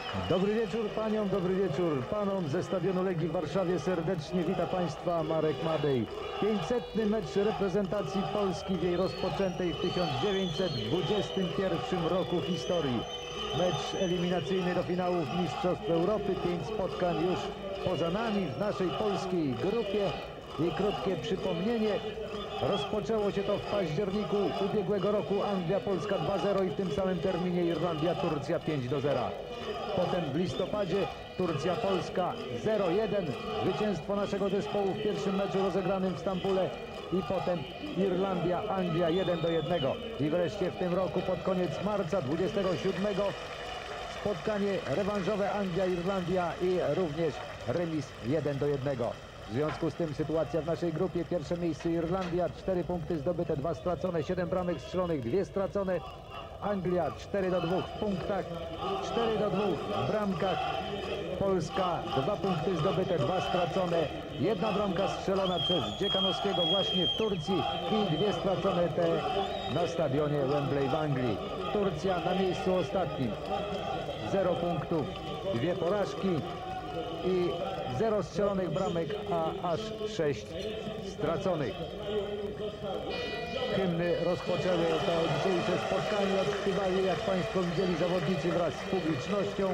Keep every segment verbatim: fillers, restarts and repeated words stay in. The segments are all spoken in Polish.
Dobry wieczór paniom, dobry wieczór panom. Ze stadionu Legii w Warszawie serdecznie wita państwa Marek Madej. pięćsetny mecz reprezentacji Polski w jej rozpoczętej w tysiąc dziewięćset dwudziestym pierwszym roku historii. Mecz eliminacyjny do finałów Mistrzostw Europy. Pięć spotkań już poza nami w naszej polskiej grupie. I krótkie przypomnienie. Rozpoczęło się to w październiku ubiegłego roku. Anglia-Polska dwa zero i w tym samym terminie Irlandia-Turcja pięć do zera. Potem w listopadzie Turcja-Polska zero jeden. Zwycięstwo naszego zespołu w pierwszym meczu rozegranym w Stambule. I potem Irlandia-Anglia jeden do jednego. I wreszcie w tym roku pod koniec marca dwudziestego siódmego spotkanie rewanżowe Anglia-Irlandia i również remis jeden do jednego. W związku z tym sytuacja w naszej grupie: pierwsze miejsce Irlandia, cztery punkty zdobyte, dwa stracone, siedem bramek strzelonych, dwie stracone. Anglia cztery do dwóch w punktach, cztery do dwóch w bramkach. Polska dwa punkty zdobyte, dwa stracone, jedna bramka strzelona przez Dziekanowskiego właśnie w Turcji i dwie stracone te na stadionie Wembley w Anglii. Turcja na miejscu ostatnim, zero punktów, dwie porażki i zero strzelonych bramek, a aż sześć straconych. Hymny rozpoczęły to dzisiejsze spotkanie. Odśpiewali, jak państwo widzieli, zawodnicy wraz z publicznością.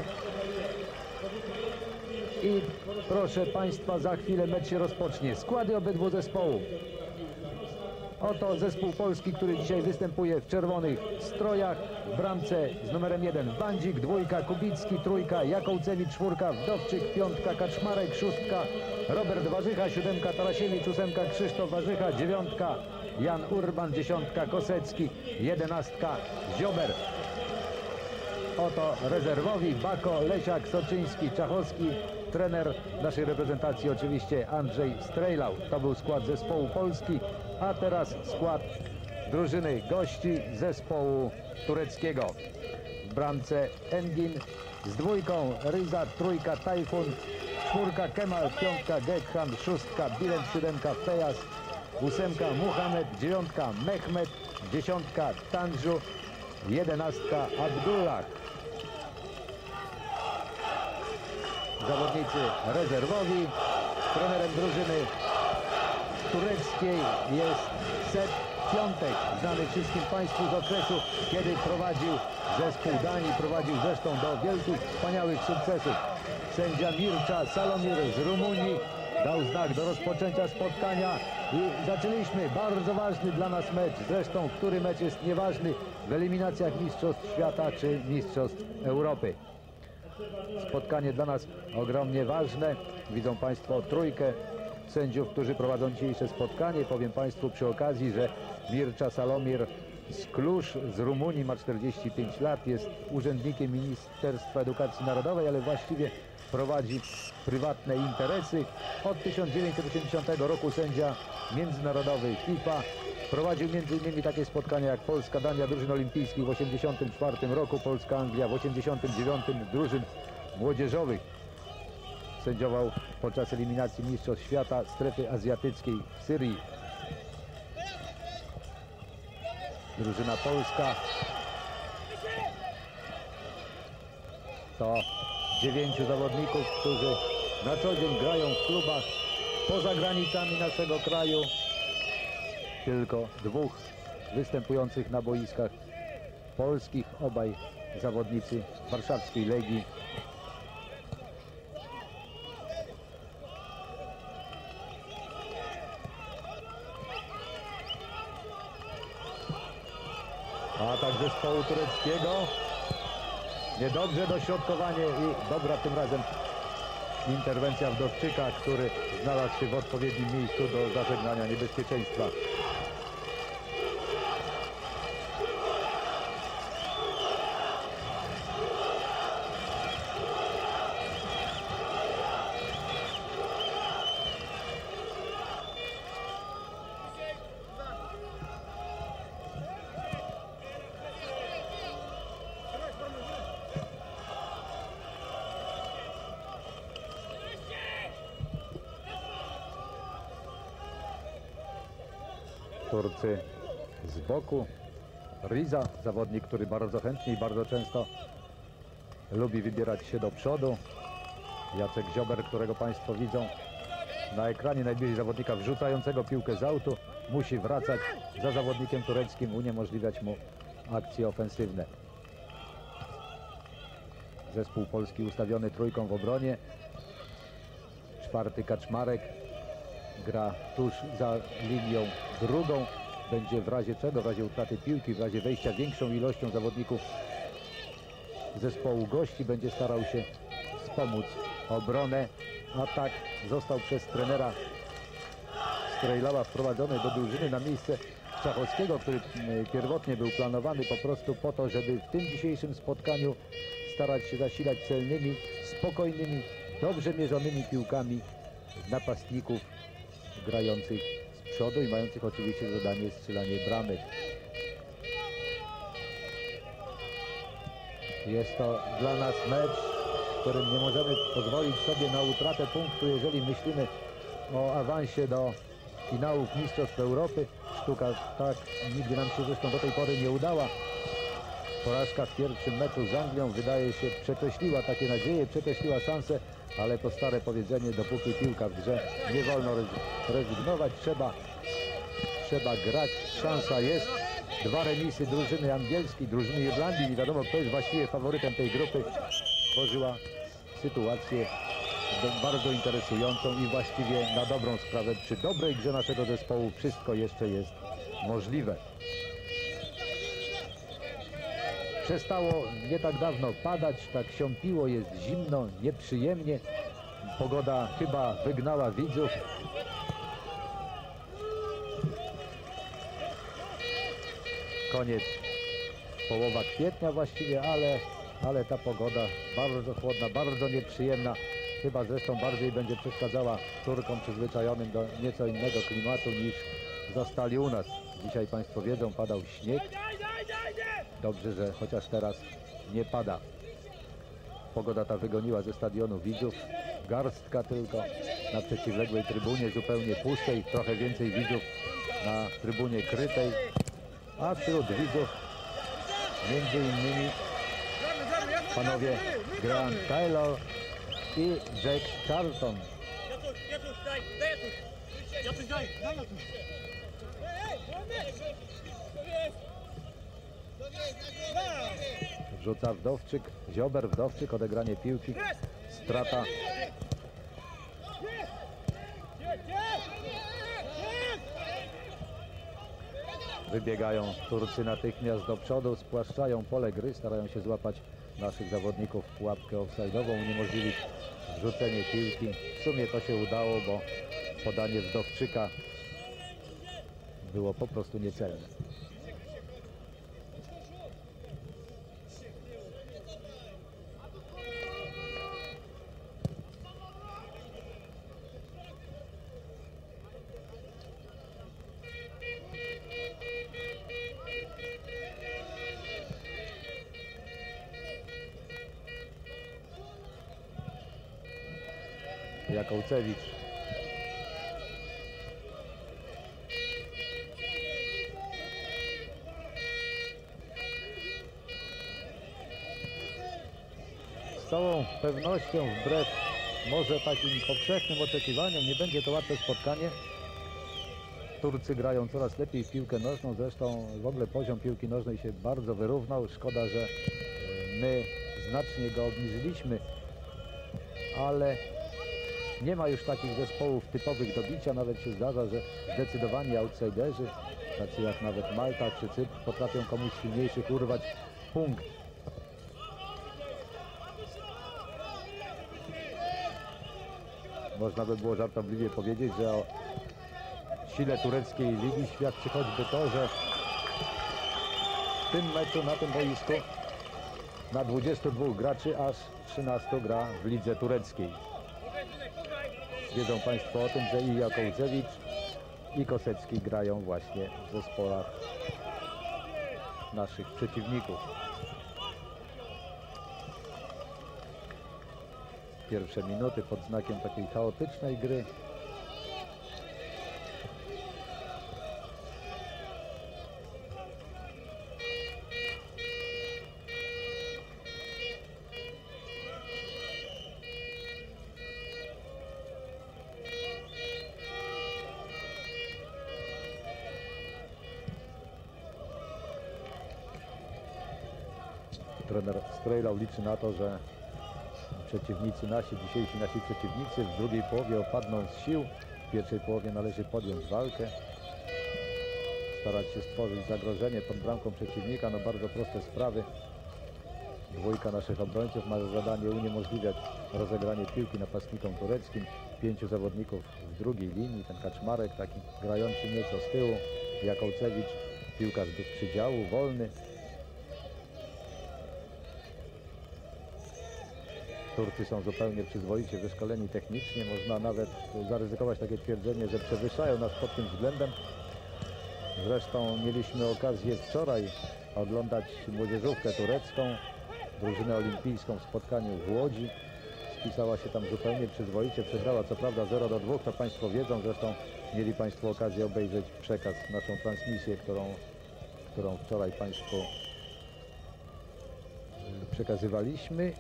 I proszę państwa, za chwilę mecz się rozpocznie. Składy obydwu zespołów. Oto zespół polski, który dzisiaj występuje w czerwonych strojach. W bramce z numerem jeden Bandzik, dwójka Kubicki, trójka Jakołcewicz, czwórka Wdowczyk, piątka Kaczmarek, szóstka Robert Warzycha, siódemka Tarasiewicz, ósemka Krzysztof Warzycha, dziewiątka Jan Urban, dziesiątka Kosecki, jedenastka Ziober. Oto rezerwowi: Bako, Lesiak, Soczyński, Czachowski. Trener naszej reprezentacji oczywiście Andrzej Strejlał. To był skład zespołu Polski, a teraz skład drużyny gości zespołu tureckiego. W bramce Engin z dwójką Ryza, trójka Tajfun, czwórka Kemal, piątka Gekhan, szóstka Bilent, siódemka Fejas, ósemka Muhammad, dziewiątka Mehmet, dziesiątka Tanżu, jedenastka Abdullah. Zawodnicy rezerwowi. Trenerem drużyny tureckiej jest Sepp Piątek, znany wszystkim państwu z okresu, kiedy prowadził zespół Danii, prowadził zresztą do wielkich, wspaniałych sukcesów. Sędzia Mircea Salomir z Rumunii dał znak do rozpoczęcia spotkania i zaczęliśmy bardzo ważny dla nas mecz. Zresztą, który mecz jest nieważny w eliminacjach Mistrzostw Świata czy Mistrzostw Europy. Spotkanie dla nas ogromnie ważne. Widzą państwo trójkę sędziów, którzy prowadzą dzisiejsze spotkanie. Powiem państwu przy okazji, że Mircea Salomir z Kluż, z Rumunii, ma czterdzieści pięć lat, jest urzędnikiem Ministerstwa Edukacji Narodowej, ale właściwie prowadzi prywatne interesy. Od tysiąc dziewięćset osiemdziesiątego roku sędzia międzynarodowy FIFA. Prowadził między innymi takie spotkania jak Polska, Dania, drużyn olimpijskich w osiemdziesiątym czwartym roku, Polska, Anglia w osiemdziesiątym dziewiątym drużyn młodzieżowych. Sędziował podczas eliminacji Mistrzostw Świata strefy azjatyckiej w Syrii. Drużyna polska to dziewięciu zawodników, którzy na co dzień grają w klubach poza granicami naszego kraju. Tylko dwóch występujących na boiskach polskich, obaj zawodnicy warszawskiej Legii. Atak zespołu tureckiego. Niedobrze dośrodkowanie i dobra tym razem interwencja Wdowczyka, który znalazł się w odpowiednim miejscu do zażegnania niebezpieczeństwa. Turcy z boku. Riza, zawodnik, który bardzo chętnie i bardzo często lubi wybierać się do przodu. Jacek Ziober, którego Państwo widzą na ekranie najbliżej zawodnika wrzucającego piłkę z autu, musi wracać za zawodnikiem tureckim, uniemożliwiać mu akcje ofensywne. Zespół polski ustawiony trójką w obronie. Czwarty Kaczmarek gra tuż za linią drugą. Będzie w razie czego, w razie utraty piłki, w razie wejścia większą ilością zawodników zespołu gości, będzie starał się wspomóc obronę. Atak został przez trenera Strejlała wprowadzony do drużyny na miejsce Czachowskiego, który pierwotnie był planowany po prostu po to, żeby w tym dzisiejszym spotkaniu starać się zasilać celnymi, spokojnymi, dobrze mierzonymi piłkami napastników grających z przodu i mających oczywiście zadanie strzelanie bramy. Jest to dla nas mecz, w którym nie możemy pozwolić sobie na utratę punktu, jeżeli myślimy o awansie do finałów Mistrzostw Europy. Sztuka tak nigdy nam się zresztą do tej pory nie udała. Porażka w pierwszym meczu z Anglią, wydaje się, przekreśliła takie nadzieje, przekreśliła szanse, ale to stare powiedzenie, dopóki piłka w grze, nie wolno rezygnować, trzeba, trzeba grać, szansa jest. Dwa remisy drużyny angielskiej, drużyny Irlandii, nie wiadomo kto jest właściwie faworytem tej grupy, stworzyła sytuację bardzo interesującą i właściwie na dobrą sprawę przy dobrej grze naszego zespołu wszystko jeszcze jest możliwe. Przestało nie tak dawno padać, tak siąpiło, jest zimno, nieprzyjemnie. Pogoda chyba wygnała widzów. Koniec, połowa kwietnia właściwie, ale, ale ta pogoda bardzo chłodna, bardzo nieprzyjemna. Chyba zresztą bardziej będzie przeszkadzała Turkom przyzwyczajonym do nieco innego klimatu niż zastali u nas. Dzisiaj Państwo wiedzą, padał śnieg. Dobrze, że chociaż teraz nie pada. Pogoda ta wygoniła ze stadionu widzów. Garstka tylko na przeciwległej trybunie, zupełnie pustej. Trochę więcej widzów na trybunie krytej. A wśród widzów między innymi panowie Grant Taylor i Jack Charlton. Rzuca Wdowczyk, Ziober, Wdowczyk, odegranie piłki, strata. Wybiegają Turcy natychmiast do przodu, spłaszczają pole gry, starają się złapać naszych zawodników w pułapkę offside'ową, uniemożliwić wrzucenie piłki. W sumie to się udało, bo podanie Wdowczyka było po prostu niecelne. Jakołcewicz. Z całą pewnością, wbrew może takim powszechnym oczekiwaniom, nie będzie to łatwe spotkanie. Turcy grają coraz lepiej w piłkę nożną, zresztą w ogóle poziom piłki nożnej się bardzo wyrównał. Szkoda, że my znacznie go obniżyliśmy, ale nie ma już takich zespołów typowych do bicia. Nawet się zdarza, że zdecydowani outsiderzy, tacy jak nawet Malta czy Cypr, potrafią komuś silniejszych urwać punkt. Można by było żartobliwie powiedzieć, że o sile tureckiej ligi świadczy choćby to, że w tym meczu, na tym boisku na dwudziestu dwóch graczy aż trzynastu gra w lidze tureckiej. Wiedzą Państwo o tym, że i Jakołcewicz, i Kosecki grają właśnie w zespołach naszych przeciwników. Pierwsze minuty pod znakiem takiej chaotycznej gry. Trener Strejlał liczy na to, że przeciwnicy nasi, dzisiejsi nasi przeciwnicy w drugiej połowie opadną z sił. W pierwszej połowie należy podjąć walkę, starać się stworzyć zagrożenie pod bramką przeciwnika. No bardzo proste sprawy. Dwójka naszych obrońców ma za zadanie uniemożliwiać rozegranie piłki napastnikom tureckim. Pięciu zawodników w drugiej linii, ten Kaczmarek taki grający nieco z tyłu, Jakołcewicz, piłkarz bez przydziału, wolny. Turcy są zupełnie przyzwoicie wyszkoleni technicznie. Można nawet zaryzykować takie twierdzenie, że przewyższają nas pod tym względem. Zresztą mieliśmy okazję wczoraj oglądać młodzieżówkę turecką, drużynę olimpijską w spotkaniu w Łodzi. Spisała się tam zupełnie przyzwoicie. Przegrała co prawda zero do dwóch, to Państwo wiedzą. Zresztą mieli Państwo okazję obejrzeć przekaz, naszą transmisję, którą, którą wczoraj Państwu przekazywaliśmy.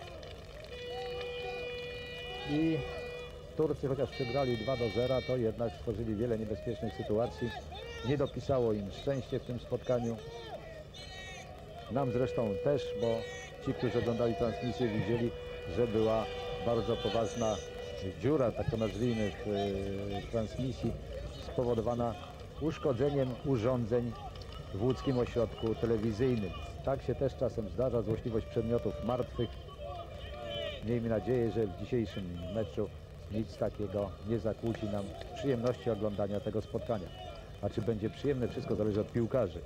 I Turcy, chociaż przegrali dwa do zera, to jednak stworzyli wiele niebezpiecznych sytuacji. Nie dopisało im szczęście w tym spotkaniu. Nam zresztą też, bo ci, którzy oglądali transmisję, widzieli, że była bardzo poważna dziura, tak to nazwijmy, w y, transmisji, spowodowana uszkodzeniem urządzeń w łódzkim ośrodku telewizyjnym. Tak się też czasem zdarza, złośliwość przedmiotów martwych. Miejmy nadzieję, że w dzisiejszym meczu nic takiego nie zakłóci nam przyjemności oglądania tego spotkania. A czy będzie przyjemne, wszystko zależy od piłkarzy.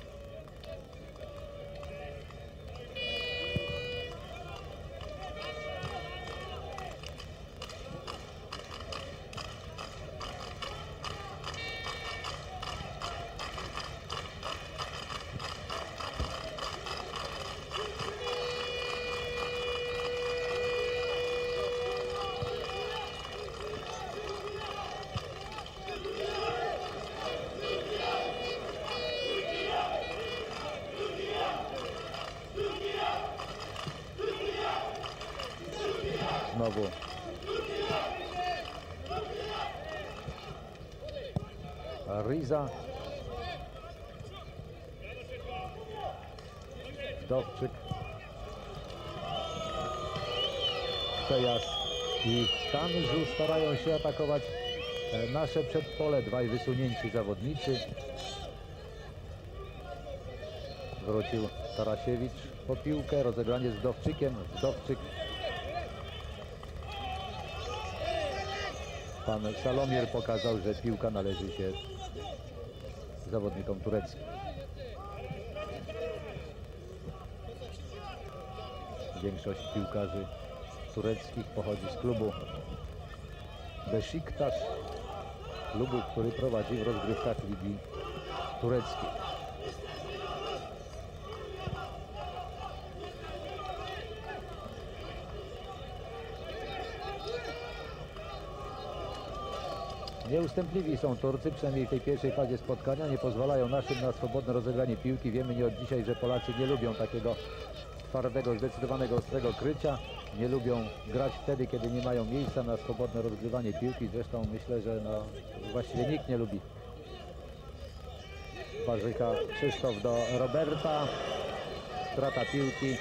Znowu Riza, Wdowczyk, Tejas i Tanżu starają się atakować nasze przedpole. Dwaj wysunięci zawodnicy. Wrócił Tarasiewicz po piłkę, rozegranie z Wdowczykiem. Wdowczyk. Pan Salomier pokazał, że piłka należy się zawodnikom tureckim. Większość piłkarzy tureckich pochodzi z klubu Beşiktaş, klubu, który prowadzi w rozgrywkach Ligi Tureckiej. Nieustępliwi są Turcy, przynajmniej w tej pierwszej fazie spotkania. Nie pozwalają naszym na swobodne rozegranie piłki. Wiemy nie od dzisiaj, że Polacy nie lubią takiego twardego, zdecydowanego, ostrego krycia. Nie lubią grać wtedy, kiedy nie mają miejsca na swobodne rozgrywanie piłki. Zresztą myślę, że no, właściwie nikt nie lubi. Warzycha Krzysztof do Roberta. Strata piłki.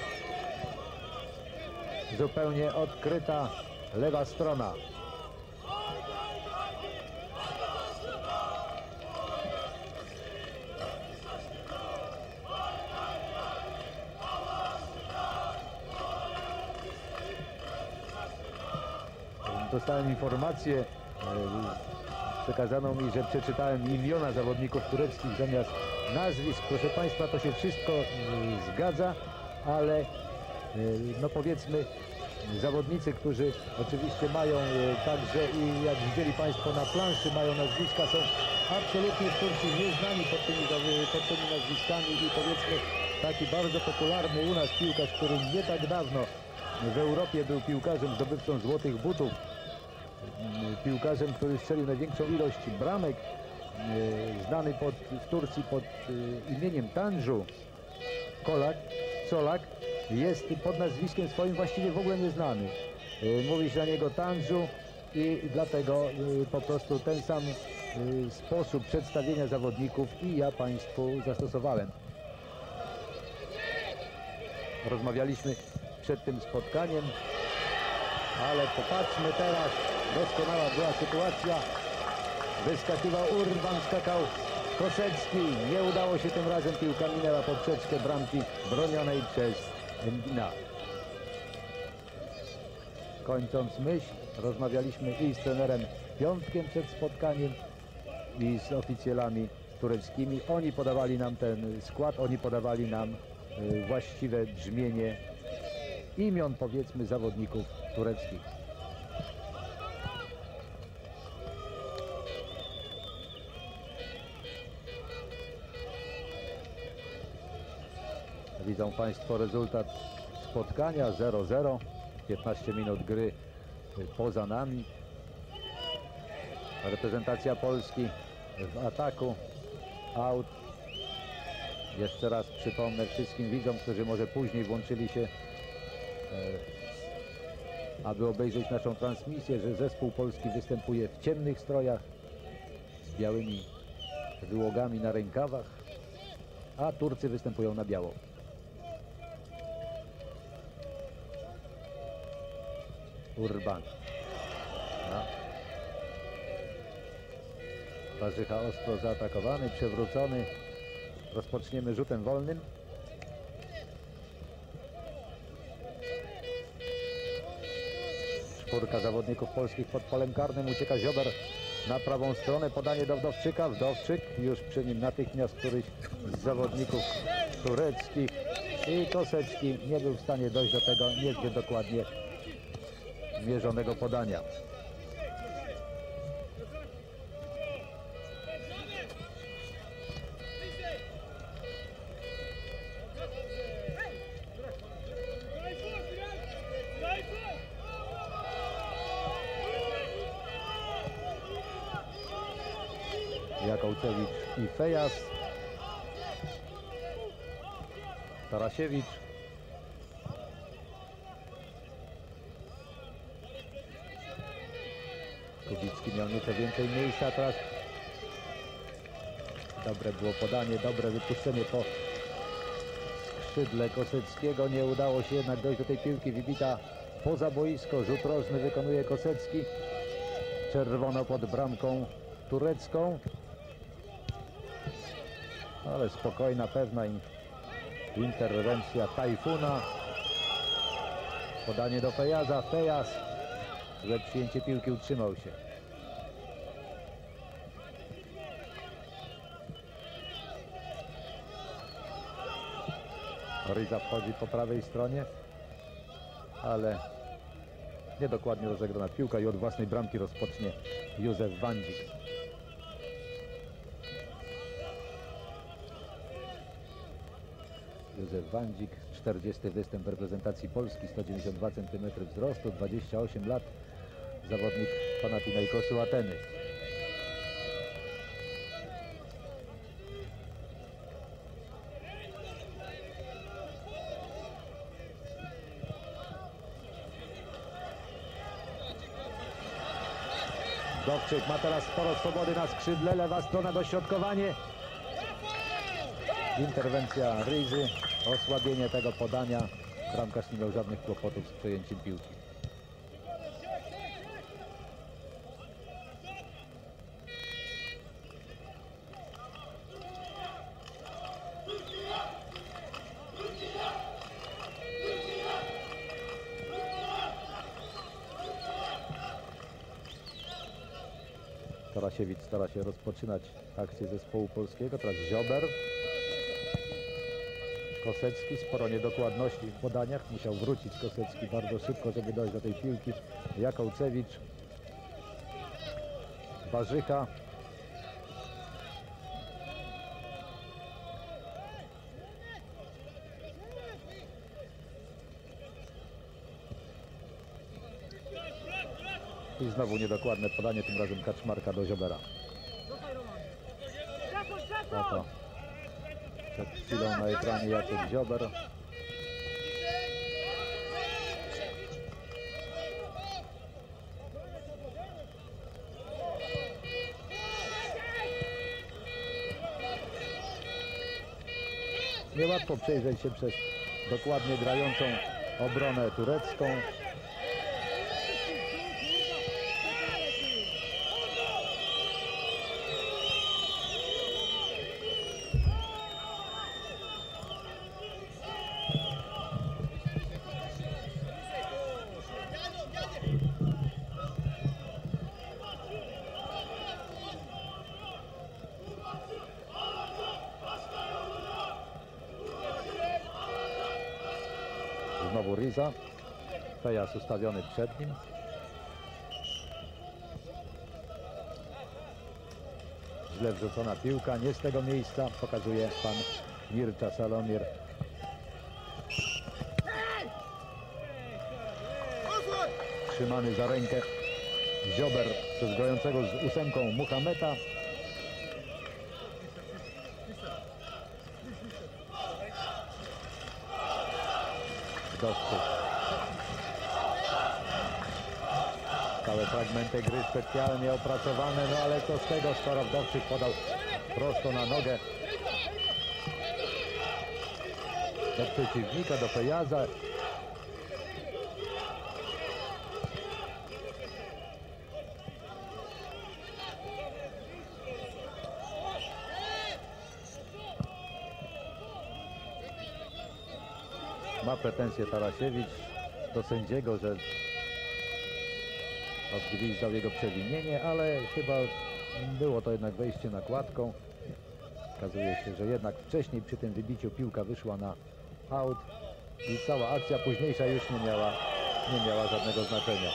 Zupełnie odkryta lewa strona. Dostałem informację, e, przekazano mi, że przeczytałem imiona zawodników tureckich zamiast nazwisk. Proszę Państwa, to się wszystko e, zgadza, ale e, no powiedzmy zawodnicy, którzy oczywiście mają e, także i jak widzieli Państwo na planszy, mają nazwiska, są absolutnie w Turcji nieznani pod tymi, pod tymi nazwiskami i powiedzmy taki bardzo popularny u nas piłkarz, który nie tak dawno w Europie był piłkarzem zdobywcą złotych butów, piłkarzem, który strzelił największą ilość bramek, znany pod, w Turcji pod imieniem Tanżu, Kolak, Solak, jest pod nazwiskiem swoim właściwie w ogóle nieznany. Mówi się na niego Tanżu i dlatego po prostu ten sam sposób przedstawienia zawodników i ja Państwu zastosowałem. rozmawialiśmy przed tym spotkaniem, ale popatrzmy teraz, doskonała była sytuacja. Wyskakiwał Urban, skakał Kosecki, nie udało się tym razem, piłka minęła poprzeczkę bramki bronionej przez Engina. Kończąc myśl, rozmawialiśmy i z trenerem Piątkiem przed spotkaniem i z oficjalami tureckimi. Oni podawali nam ten skład, oni podawali nam y, właściwe brzmienie imion, powiedzmy, zawodników tureckich. Widzą Państwo rezultat spotkania zero zero. piętnaście minut gry poza nami. Reprezentacja Polski w ataku. Out. Jeszcze raz przypomnę wszystkim widzom, którzy może później włączyli się, aby obejrzeć naszą transmisję, że zespół polski występuje w ciemnych strojach z białymi wyłogami na rękawach, a Turcy występują na biało. Urban. No. Warzycha ostro zaatakowany, przewrócony. Rozpoczniemy rzutem wolnym. Czwórka zawodników polskich pod polem karnym. Ucieka Ziober na prawą stronę. Podanie do Wdowczyka. Wdowczyk już przy nim natychmiast któryś z zawodników tureckich. I Kosecki nie był w stanie dojść do tego niezbyt dokładnie mierzonego podania. Jakołczewicz i Fejas. Tarasiewicz. Kubicki miał nieco więcej miejsca teraz. Dobre było podanie, dobre wypuszczenie po skrzydle Koseckiego. Nie udało się jednak dojść do tej piłki. Wybita poza boisko. Rzut rożny wykonuje Kosecki. Czerwono pod bramką turecką. Ale spokojna, pewna interwencja Tajfuna. Podanie do Fejaza. Fejas. Złe przyjęcie piłki, utrzymał się. Ryza wchodzi po prawej stronie, ale niedokładnie rozegrana piłka i od własnej bramki rozpocznie Józef Wandzik. Józef Wandzik, czterdziesty występ w reprezentacji Polski, sto dziewięćdziesiąt dwa centymetry wzrostu, dwadzieścia osiem lat, zawodnik Panathinaikosu Ateny. Wdowczyk ma teraz sporo swobody na skrzydle, lewa strona, dośrodkowanie. Interwencja Ryzy, osłabienie tego podania. Bramkarz nie miał żadnych kłopotów z przejęciem piłki. Tarasiewicz stara się rozpoczynać akcję zespołu polskiego. Teraz Ziober. Kosecki, sporo niedokładności w podaniach. Musiał wrócić Kosecki bardzo szybko, żeby dojść do tej piłki. Jakołczewicz. Warzycha. I znowu niedokładne podanie, tym razem Kaczmarka do Ziobera. Oto przed chwilą na ekranie Jacek Ziober. Niełatwo przejrzeć się przez dokładnie grającą obronę turecką. Znowu Riza. Fejas ustawiony przed nim. Źle wrzucona piłka, nie z tego miejsca, pokazuje pan Mircea Salomir. Trzymany za rękę Ziober przez grającego z ósemką Muhameta. Wdowczyk. Stałe fragmenty gry specjalnie opracowane, no ale co z tego, skoro Wdowczyk podał prosto na nogę do przeciwnika, do Fejaza. Ma pretensje Tarasiewicz do sędziego, że odgwizdał jego przewinienie, ale chyba było to jednak wejście nakładką. Okazuje się, że jednak wcześniej przy tym wybiciu piłka wyszła na aut i cała akcja późniejsza już nie miała, nie miała żadnego znaczenia.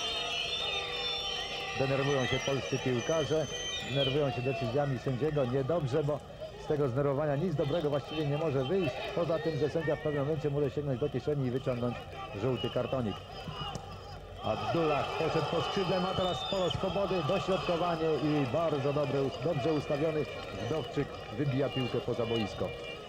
Denerwują się polscy piłkarze, denerwują się decyzjami sędziego. Niedobrze, bo z tego zdenerwowania nic dobrego właściwie nie może wyjść. Poza tym, że sędzia w pewnym momencie może sięgnąć do kieszeni i wyciągnąć żółty kartonik. Abdullah poszedł po skrzydle, ma teraz sporo swobody, dośrodkowanie i bardzo dobry, dobrze ustawiony Wdowczyk wybija piłkę poza boisko.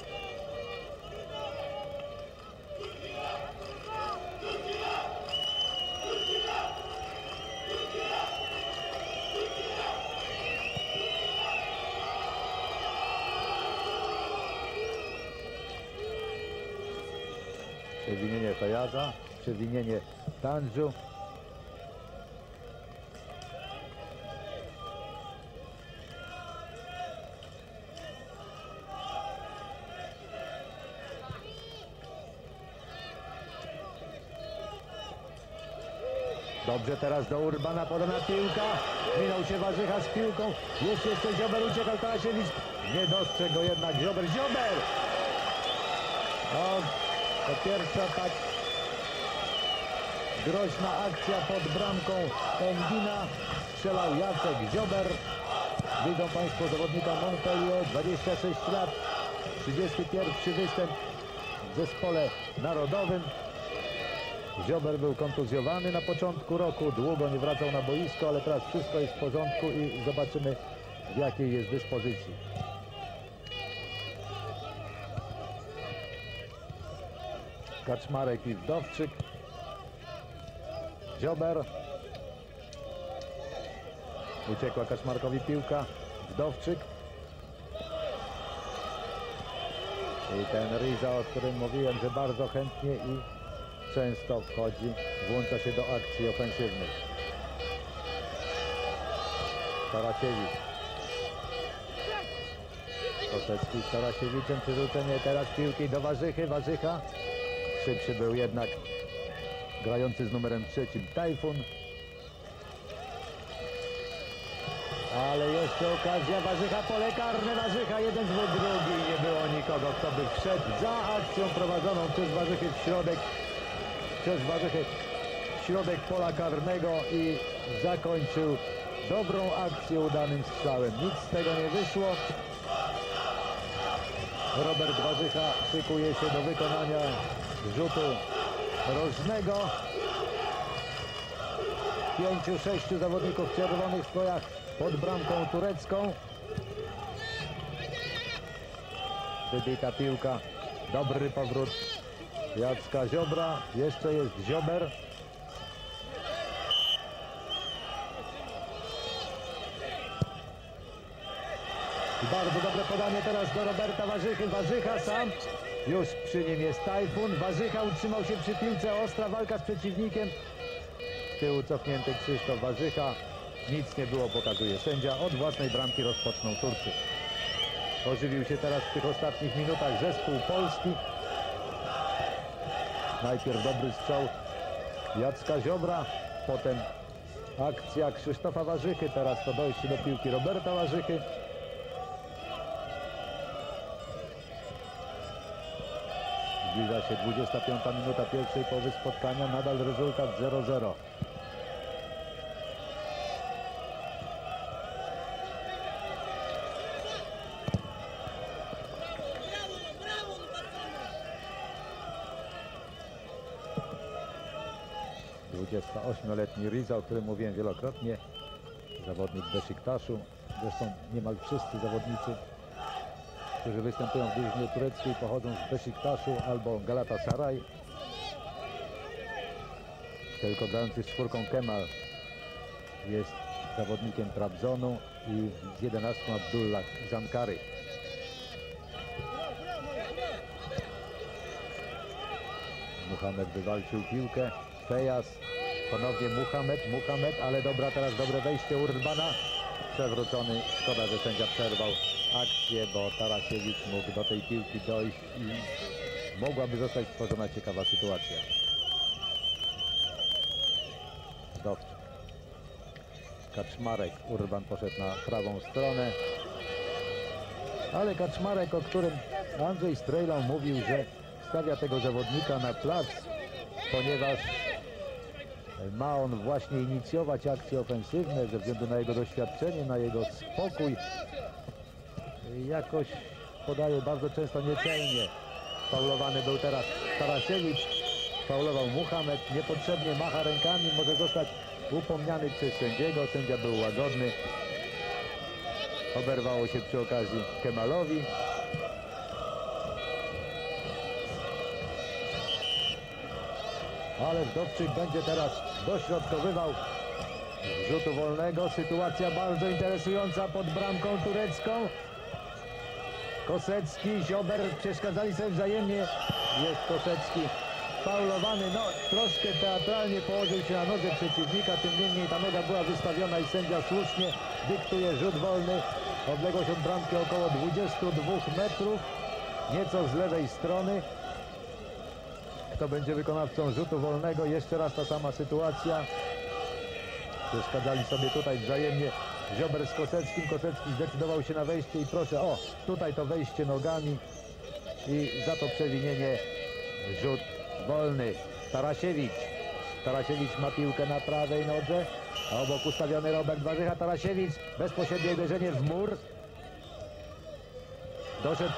Przewinienie Fejaza, przewinienie Tandżu. Dobrze teraz do Urbana podana piłka. Minął się Warzycha z piłką. Jest jeszcze Ziober, uciekał Tarasiewicz. Nie dostrzegł go jednak Ziober. Ziober! O, to pierwsza tak groźna akcja pod bramką Engina. Strzelał Jacek Ziober. Widzą państwo zawodnika Montpellier, dwadzieścia sześć lat, trzydziesty pierwszy występ w zespole narodowym. Ziober był kontuzjowany na początku roku, długo nie wracał na boisko, ale teraz wszystko jest w porządku i zobaczymy, w jakiej jest dyspozycji. Kaczmarek i Wdowczyk. Ziober. Uciekła Kaczmarkowi piłka. Wdowczyk. I ten Riza, o którym mówiłem, że bardzo chętnie i często wchodzi, włącza się do akcji ofensywnych. Tarasiewicz. Kosecki z Tarasiewiczem, przerzucenie teraz piłki do Warzychy. Warzycha. Szybszy był jednak grający z numerem trzecim Tajfun. Ale jeszcze okazja, Warzycha, pole karne, Warzycha, jeden, dwa, drugi. Nie było nikogo, kto by wszedł za akcją prowadzoną przez Warzychy w środek. Przez Warzychy w środek pola karnego i zakończył dobrą akcję udanym strzałem. Nic z tego nie wyszło. Robert Warzycha szykuje się do wykonania rzutu rożnego. Pięciu, sześciu zawodników w czerwonych strojach pod bramką turecką. Wybita piłka. Dobry powrót Jacka Ziobra. Jeszcze jest Ziober. I bardzo dobre podanie teraz do Roberta Warzychy. Warzycha sam Już przy nim jest Tajfun. Warzycha utrzymał się przy piłce. Ostra walka z przeciwnikiem. Z tyłu cofnięty Krzysztof Warzycha. Nic nie było, pokazuje sędzia. Od własnej bramki rozpoczną Turcy. Ożywił się teraz w tych ostatnich minutach zespół polski. Najpierw dobry strzał Jacka Ziobra, potem akcja Krzysztofa Warzychy, teraz to dojście do piłki Roberta Warzychy. Zbliża się dwudziesta piąta minuta pierwszej połowy spotkania, nadal rezultat zero zero. dwudziestoośmioletni Riza, o którym mówiłem wielokrotnie, zawodnik Besiktaszu. Zresztą niemal wszyscy zawodnicy, którzy występują w drużynie tureckiej, pochodzą z Besiktaszu albo Galatasaray. Tylko grający z czwórką Kemal jest zawodnikiem Trabzonu i z jedenastką Abdullah z Ankary. Muhammad wywalczył piłkę. Fejas, ponownie Muhammad, Muhammad, ale dobra, teraz dobre wejście Urbana. Przewrócony, szkoda, że sędzia przerwał akcję, bo Tarasiewicz mógł do tej piłki dojść i mogłaby zostać stworzona ciekawa sytuacja. Dowczyk. Kaczmarek, Urban poszedł na prawą stronę. Ale Kaczmarek, o którym Andrzej Strejlał mówił, że stawia tego zawodnika na plac, ponieważ ma on właśnie inicjować akcje ofensywne ze względu na jego doświadczenie, na jego spokój. Jakoś podaje bardzo często niecelnie. Faulowany był teraz Tarasiewicz, faulował Muhammad, niepotrzebnie macha rękami, może zostać upomniany przez sędziego. Sędzia był łagodny. Oberwało się przy okazji Kemalowi. Ale Wdowczyk będzie teraz dośrodkowywał z rzutu wolnego. Sytuacja bardzo interesująca pod bramką turecką. Kosecki, Ziober przeszkadzali sobie wzajemnie. Jest Kosecki faulowany. No, troszkę teatralnie położył się na nodze przeciwnika. Tym niemniej ta noga była wystawiona i sędzia słusznie dyktuje rzut wolny. Odległość od bramki około dwudziestu dwóch metrów. Nieco z lewej strony. Kto będzie wykonawcą rzutu wolnego? Jeszcze raz ta sama sytuacja. Przeszkadzali sobie tutaj wzajemnie Ziober z Koseckim. Kosecki zdecydował się na wejście i proszę, o, tutaj to wejście nogami i za to przewinienie rzut wolny. Tarasiewicz. Tarasiewicz ma piłkę na prawej nodze, a obok ustawiony Robert Warzycha. Tarasiewicz, bezpośrednie uderzenie w mur. Doszedł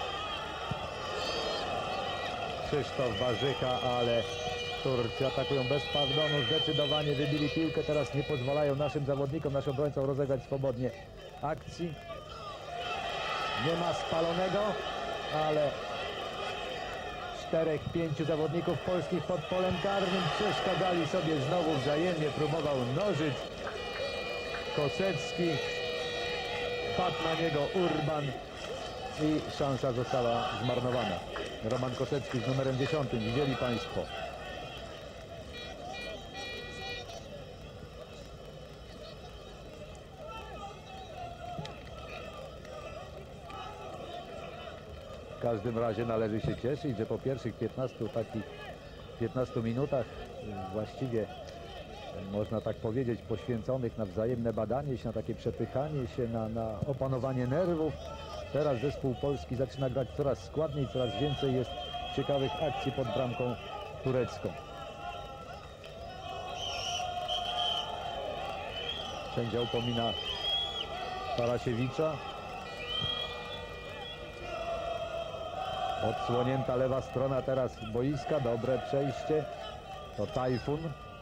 Krzysztof Warzycha, ale Turcy atakują bez pardonu, zdecydowanie wybili piłkę, teraz nie pozwalają naszym zawodnikom, naszym obrońcom rozegrać swobodnie akcji. Nie ma spalonego, ale czterech, pięciu zawodników polskich pod polem karnym przeszkadzali sobie znowu wzajemnie, próbował nożyć Kosecki, padł na niego Urban i szansa została zmarnowana. Roman Kosecki z numerem dziesiątym, widzieli Państwo. W każdym razie należy się cieszyć, że po pierwszych piętnastu takich piętnastu minutach właściwie można tak powiedzieć poświęconych na wzajemne badanie się, na takie przepychanie się, na, na opanowanie nerwów. Teraz zespół polski zaczyna grać coraz składniej, coraz więcej jest ciekawych akcji pod bramką turecką. Sędzia upomina Tarasiewicza. Odsłonięta lewa strona teraz boiska, dobre przejście. To Tajfun.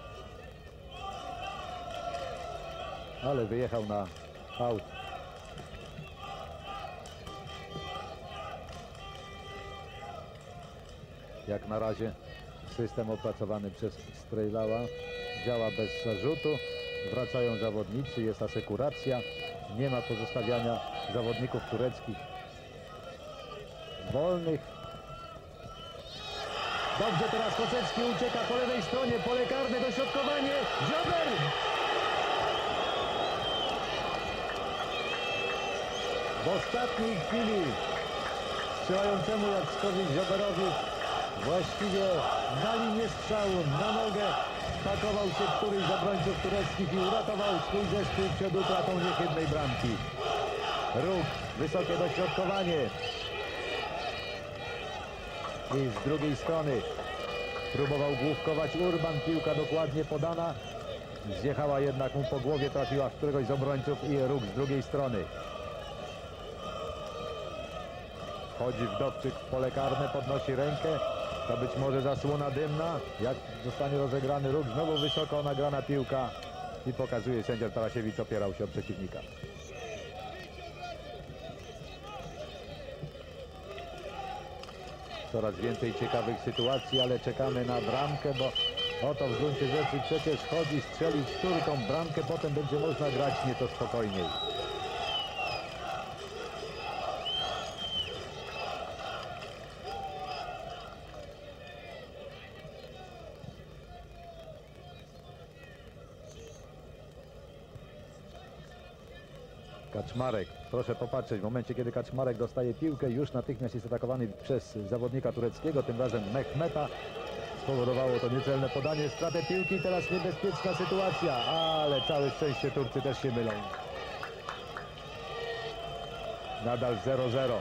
Ale wyjechał na aut. Jak na razie system opracowany przez Strejlała działa bez zarzutu. Wracają zawodnicy, jest asekuracja. Nie ma pozostawiania zawodników tureckich wolnych. Dobrze, teraz Kosecki ucieka po lewej stronie, pole karne, dośrodkowanie, Ziober! W ostatniej chwili strzelającemu Jackowi Zioberowi właściwie na linię strzału, na nogę pakował się któryś z obrońców tureckich i uratował swój zespół przed utratą niechybnej bramki. Ruch, wysokie dośrodkowanie. I z drugiej strony próbował główkować Urban, piłka dokładnie podana. Zjechała jednak mu po głowie, trafiła w któregoś z obrońców i ruch z drugiej strony. Wchodzi Wdowczyk w pole karne, podnosi rękę. To być może zasłona dymna. Jak zostanie rozegrany ruch, znowu wysoko nagrana piłka i pokazuje sędzia Tarasiewicz, opierał się o przeciwnika. Coraz więcej ciekawych sytuacji, ale czekamy na bramkę, bo o to w gruncie rzeczy przecież chodzi, strzelić Turkom bramkę, potem będzie można grać nieco spokojniej. Kaczmarek, proszę popatrzeć, w momencie kiedy Kaczmarek dostaje piłkę, już natychmiast jest atakowany przez zawodnika tureckiego, tym razem Mehmeta. Spowodowało to niecelne podanie, stratę piłki, teraz niebezpieczna sytuacja, ale całe szczęście Turcy też się mylą. Nadal zero zero.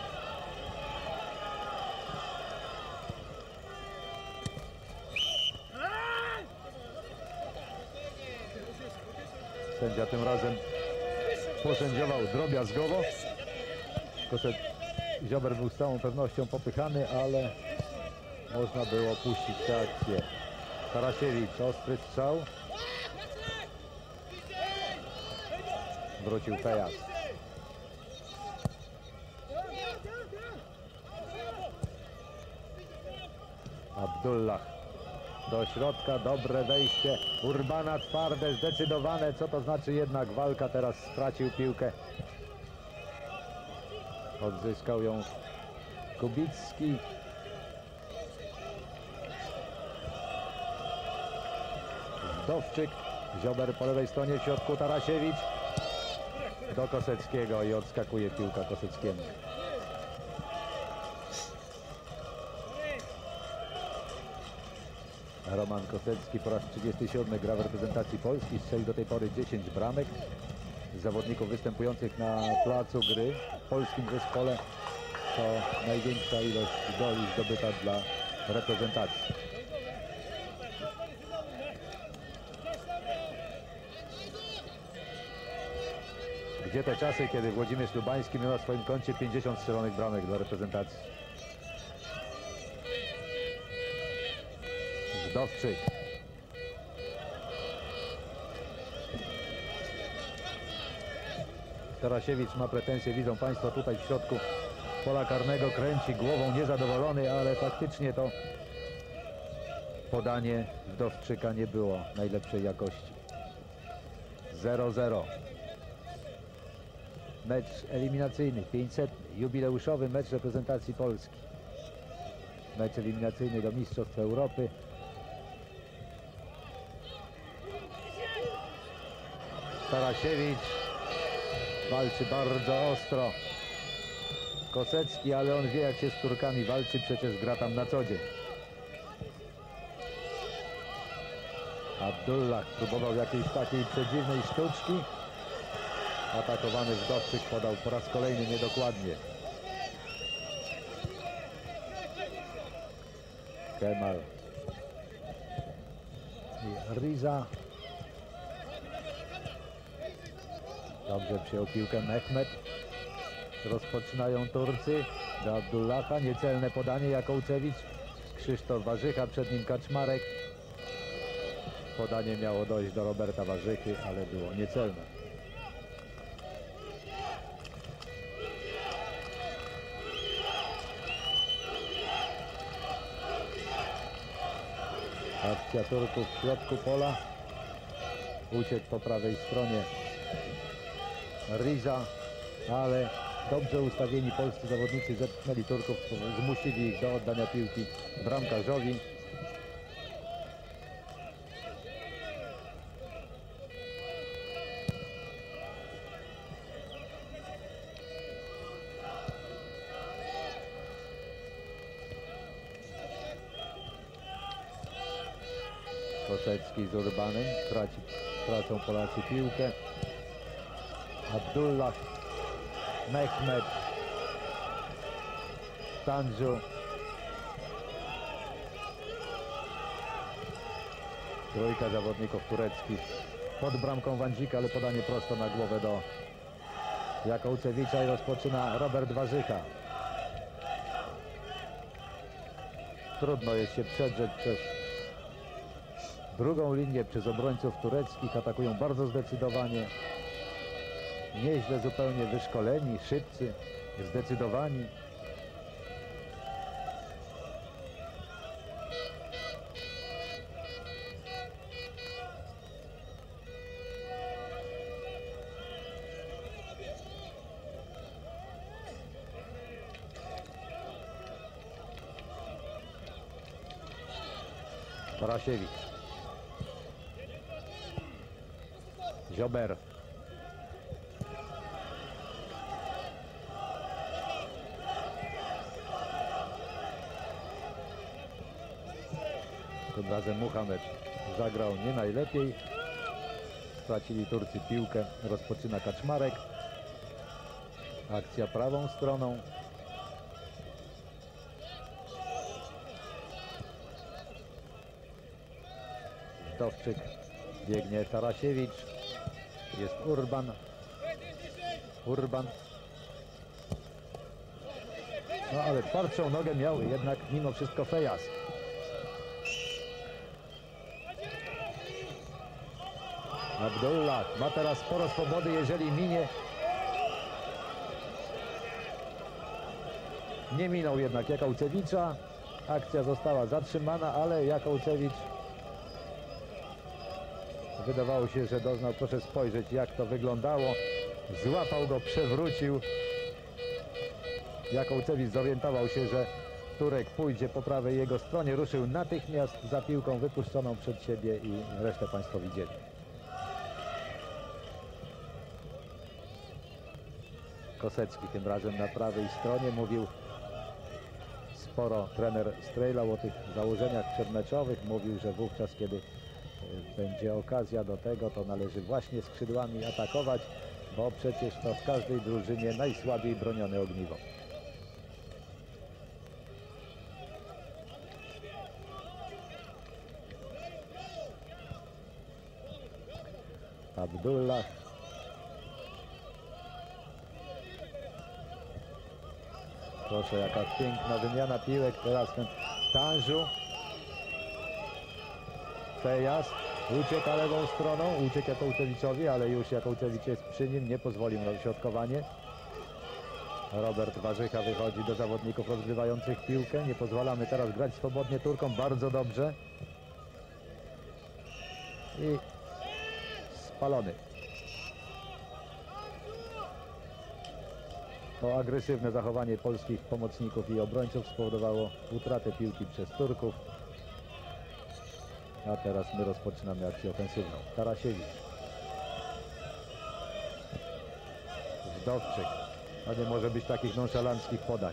Sędzia tym razem posędziował drobiazgowo. Koset Ziober był z całą pewnością popychany, ale można było puścić tę akcję. Tarasiewicz, ostry strzał. Wrócił Pejas. Abdullah do środka, dobre wejście Urbana, twarde, zdecydowane, co to znaczy jednak walka, teraz stracił piłkę. Odzyskał ją Kubicki. Wdowczyk, Ziober po lewej stronie, w środku Tarasiewicz. Do Koseckiego i odskakuje piłka Koseckiemu. Roman Kosecki po raz trzydziesty siódmy gra w reprezentacji Polski, strzelił do tej pory dziesięć bramek. Z zawodników występujących na placu gry w polskim zespole to największa ilość goli zdobyta dla reprezentacji. Gdzie te czasy, kiedy Włodzimierz Lubański miał na swoim koncie pięćdziesiąt strzelonych bramek dla reprezentacji? Wdowczyk. Tarasiewicz ma pretensje, widzą Państwo tutaj w środku pola karnego, kręci głową, niezadowolony, ale faktycznie to podanie Wdowczyka nie było najlepszej jakości. zero zero. Mecz eliminacyjny, pięćsetny, jubileuszowy mecz reprezentacji Polski. Mecz eliminacyjny do Mistrzostw Europy. Tarasiewicz walczy bardzo ostro. Kosecki, ale on wie, jak się z Turkami walczy, przecież gra tam na co dzień. Abdullah próbował jakiejś takiej przedziwnej sztuczki. Atakowany Wdowczyk podał po raz kolejny niedokładnie. Kemal i Riza. Dobrze przyjął piłkę Mehmet. Rozpoczynają Turcy. Do Abdullaha. Niecelne podanie Jakołczewicz. Krzysztof Warzycha, przed nim Kaczmarek. Podanie miało dojść do Roberta Warzychy, ale było niecelne. Akcja Turków w środku pola. Uciekł po prawej stronie Riza, ale dobrze ustawieni polscy zawodnicy zepchnęli Turków, zmusili ich do oddania piłki bramkarzowi. Kosecki z Urbanem, traci, tracą Polacy piłkę. Abdullah, Mehmet, Tanju. Trójka zawodników tureckich pod bramką Wandzika, ale podanie prosto na głowę do Jakołczewicza i rozpoczyna Robert Warzycha. Trudno jest się przedrzeć przez drugą linię, przez obrońców tureckich. Atakują bardzo zdecydowanie. Nieźle zupełnie wyszkoleni, szybcy, zdecydowani. Tarasiewicz. Ziober. Tym razem Muhamed zagrał nie najlepiej. Stracili Turcy piłkę. Rozpoczyna Kaczmarek. Akcja prawą stroną. Dowczyk. Biegnie Tarasiewicz. Jest Urban. Urban. No ale twardszą nogę miał jednak mimo wszystko Fejas. Abdullah ma teraz sporo swobody, jeżeli minie. Nie minął jednak Jakołczewicza. Akcja została zatrzymana, ale Jakołczewicz, wydawało się, że doznał, proszę spojrzeć jak to wyglądało. Złapał go, przewrócił. Jakołczewicz zorientował się, że Turek pójdzie po prawej jego stronie. Ruszył natychmiast za piłką wypuszczoną przed siebie i resztę państwo widzieli. Kosecki tym razem na prawej stronie. Mówił sporo trener Strejlał o tych założeniach przedmeczowych. Mówił, że wówczas, kiedy będzie okazja do tego, to należy właśnie skrzydłami atakować, bo przecież to w każdej drużynie najsłabiej bronione ogniwo. Abdullah. Proszę, jaka piękna wymiana piłek. Teraz ten Tanju. Fejas ucieka lewą stroną, uciekł Jakołczewiczowi, ale już Jakołczewicz jest przy nim, nie pozwolił na dośrodkowanie. Robert Warzycha wychodzi do zawodników rozgrywających piłkę. Nie pozwalamy teraz grać swobodnie Turkom, bardzo dobrze. I spalony. To agresywne zachowanie polskich pomocników i obrońców spowodowało utratę piłki przez Turków. A teraz my rozpoczynamy akcję ofensywną. Tarasiewicz. Wdowczyk. A nie może być takich nonszalanckich podań.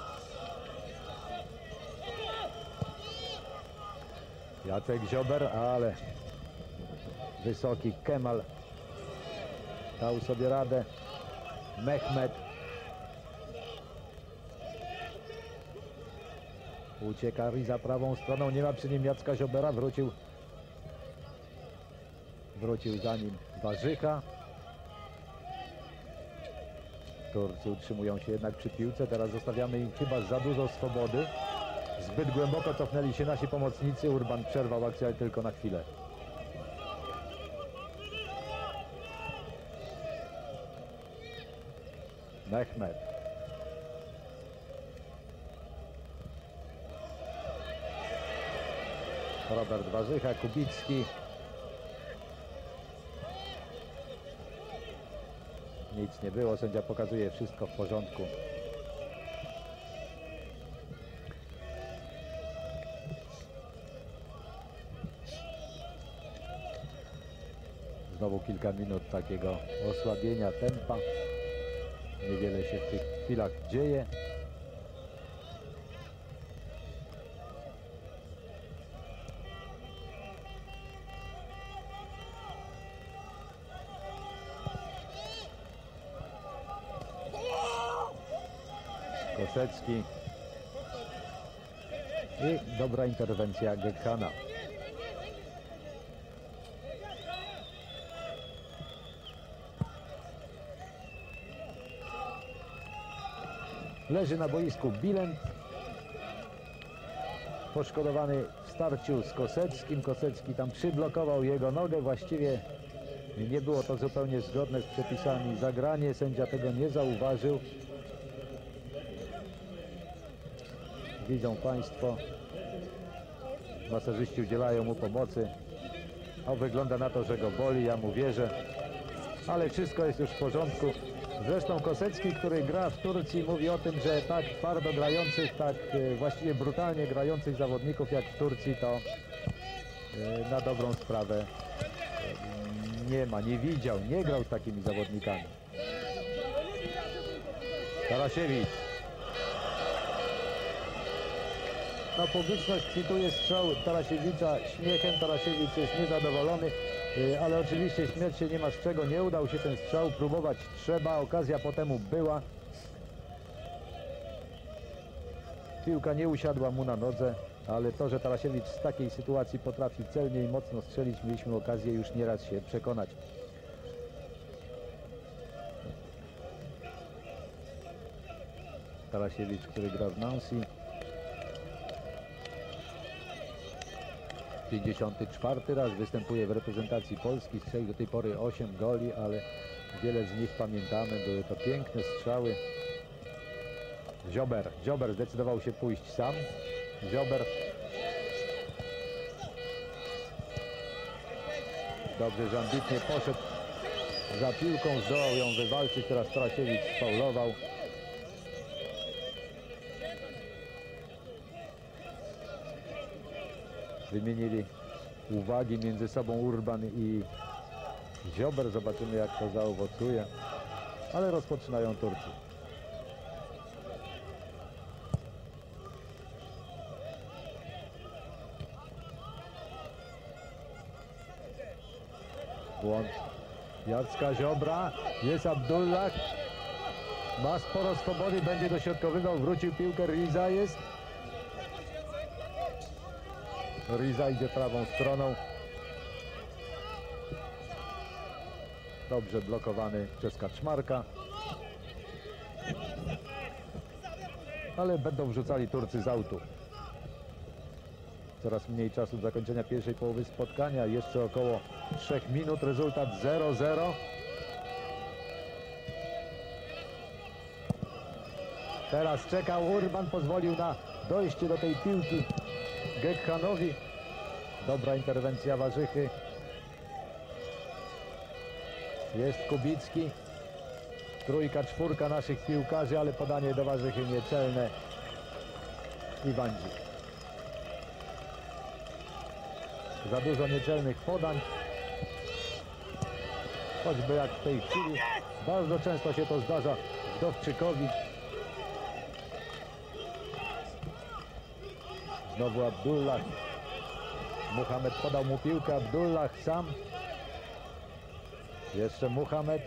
Jacek Ziober, ale wysoki Kemal dał sobie radę. Mehmet. Ucieka Riza prawą stroną, nie ma przy nim Jacka Ziobera, wrócił wrócił za nim Warzycha. Turcy utrzymują się jednak przy piłce, teraz zostawiamy im chyba za dużo swobody. Zbyt głęboko cofnęli się nasi pomocnicy, Urban przerwał akcję, ale tylko na chwilę. Mehmet. Robert Warzycha, Kubicki. Nic nie było, sędzia pokazuje wszystko w porządku. Znowu kilka minut takiego osłabienia tempa. Niewiele się w tych chwilach dzieje. Kosecki i dobra interwencja Gekhana. Leży na boisku Bilent, poszkodowany w starciu z Koseckim. Kosecki tam przyblokował jego nogę, właściwie nie było to zupełnie zgodne z przepisami. Zagranie, sędzia tego nie zauważył. Widzą Państwo, masażyści udzielają mu pomocy. O, wygląda na to, że go boli, ja mu wierzę, ale wszystko jest już w porządku. Zresztą Kosecki, który gra w Turcji, mówi o tym, że tak twardo grających, tak właściwie brutalnie grających zawodników jak w Turcji to na dobrą sprawę nie ma, nie widział, nie grał z takimi zawodnikami. Tarasiewicz. No, publiczność kwituje strzał Tarasiewicza śmiechem. Tarasiewicz jest niezadowolony, ale oczywiście śmiać się nie ma z czego. Nie udał się ten strzał, próbować trzeba. Okazja po temu była. Piłka nie usiadła mu na nodze, ale to, że Tarasiewicz z takiej sytuacji potrafi celnie i mocno strzelić, mieliśmy okazję już nieraz się przekonać. Tarasiewicz, który gra w Nancy. pięćdziesiąty czwarty raz występuje w reprezentacji Polski. Strzelił do tej pory osiem goli, ale wiele z nich pamiętamy. Były to piękne strzały. Ziober. Ziober zdecydował się pójść sam. Ziober. Dobrze, że ambitnie poszedł za piłką, zdołał ją wywalczyć. Teraz Tarasiewicz faulował. Wymienili uwagi między sobą Urban i Ziober. Zobaczymy, jak to zaowocuje. Ale rozpoczynają Turcy. Błąd Jacka Ziobra. Jest Abdullah. Ma sporo swobody, będzie dośrodkowywał. Wrócił piłkę. Riza jest. Riza idzie prawą stroną. Dobrze blokowany przez Kaczmarka. Ale będą wrzucali Turcy z autu. Coraz mniej czasu do zakończenia pierwszej połowy spotkania. Jeszcze około trzech minut. Rezultat zero zero. Teraz czekał Urban. Pozwolił na dojście do tej piłki Gekhanowi. Dobra interwencja Warzychy. Jest Kubicki. Trójka, czwórka naszych piłkarzy, ale podanie do Warzychy niecelne. Iwandzik. Za dużo niecelnych podań. Choćby jak w tej chwili. Bardzo często się to zdarza Dowczykowi. Znowu Abdullah. Muhammad podał mu piłkę. Abdullah sam. Jeszcze Muhammad.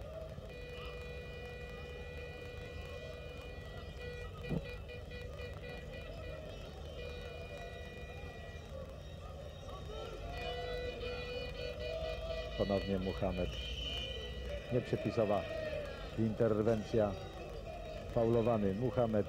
Ponownie Muhammad. Nieprzepisowa interwencja. Faulowany Muhammad.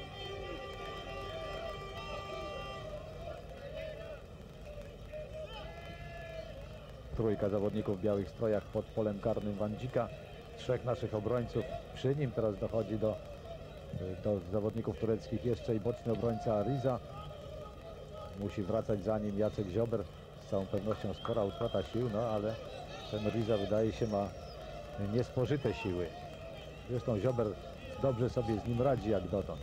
Trójka zawodników w białych strojach pod polem karnym Wandzika. Trzech naszych obrońców przy nim. Teraz dochodzi do, do zawodników tureckich jeszcze i boczny obrońca Riza. Musi wracać za nim Jacek Ziober. Z całą pewnością spora utrata sił, no ale ten Riza wydaje się ma niespożyte siły. Zresztą Ziober dobrze sobie z nim radzi jak dotąd.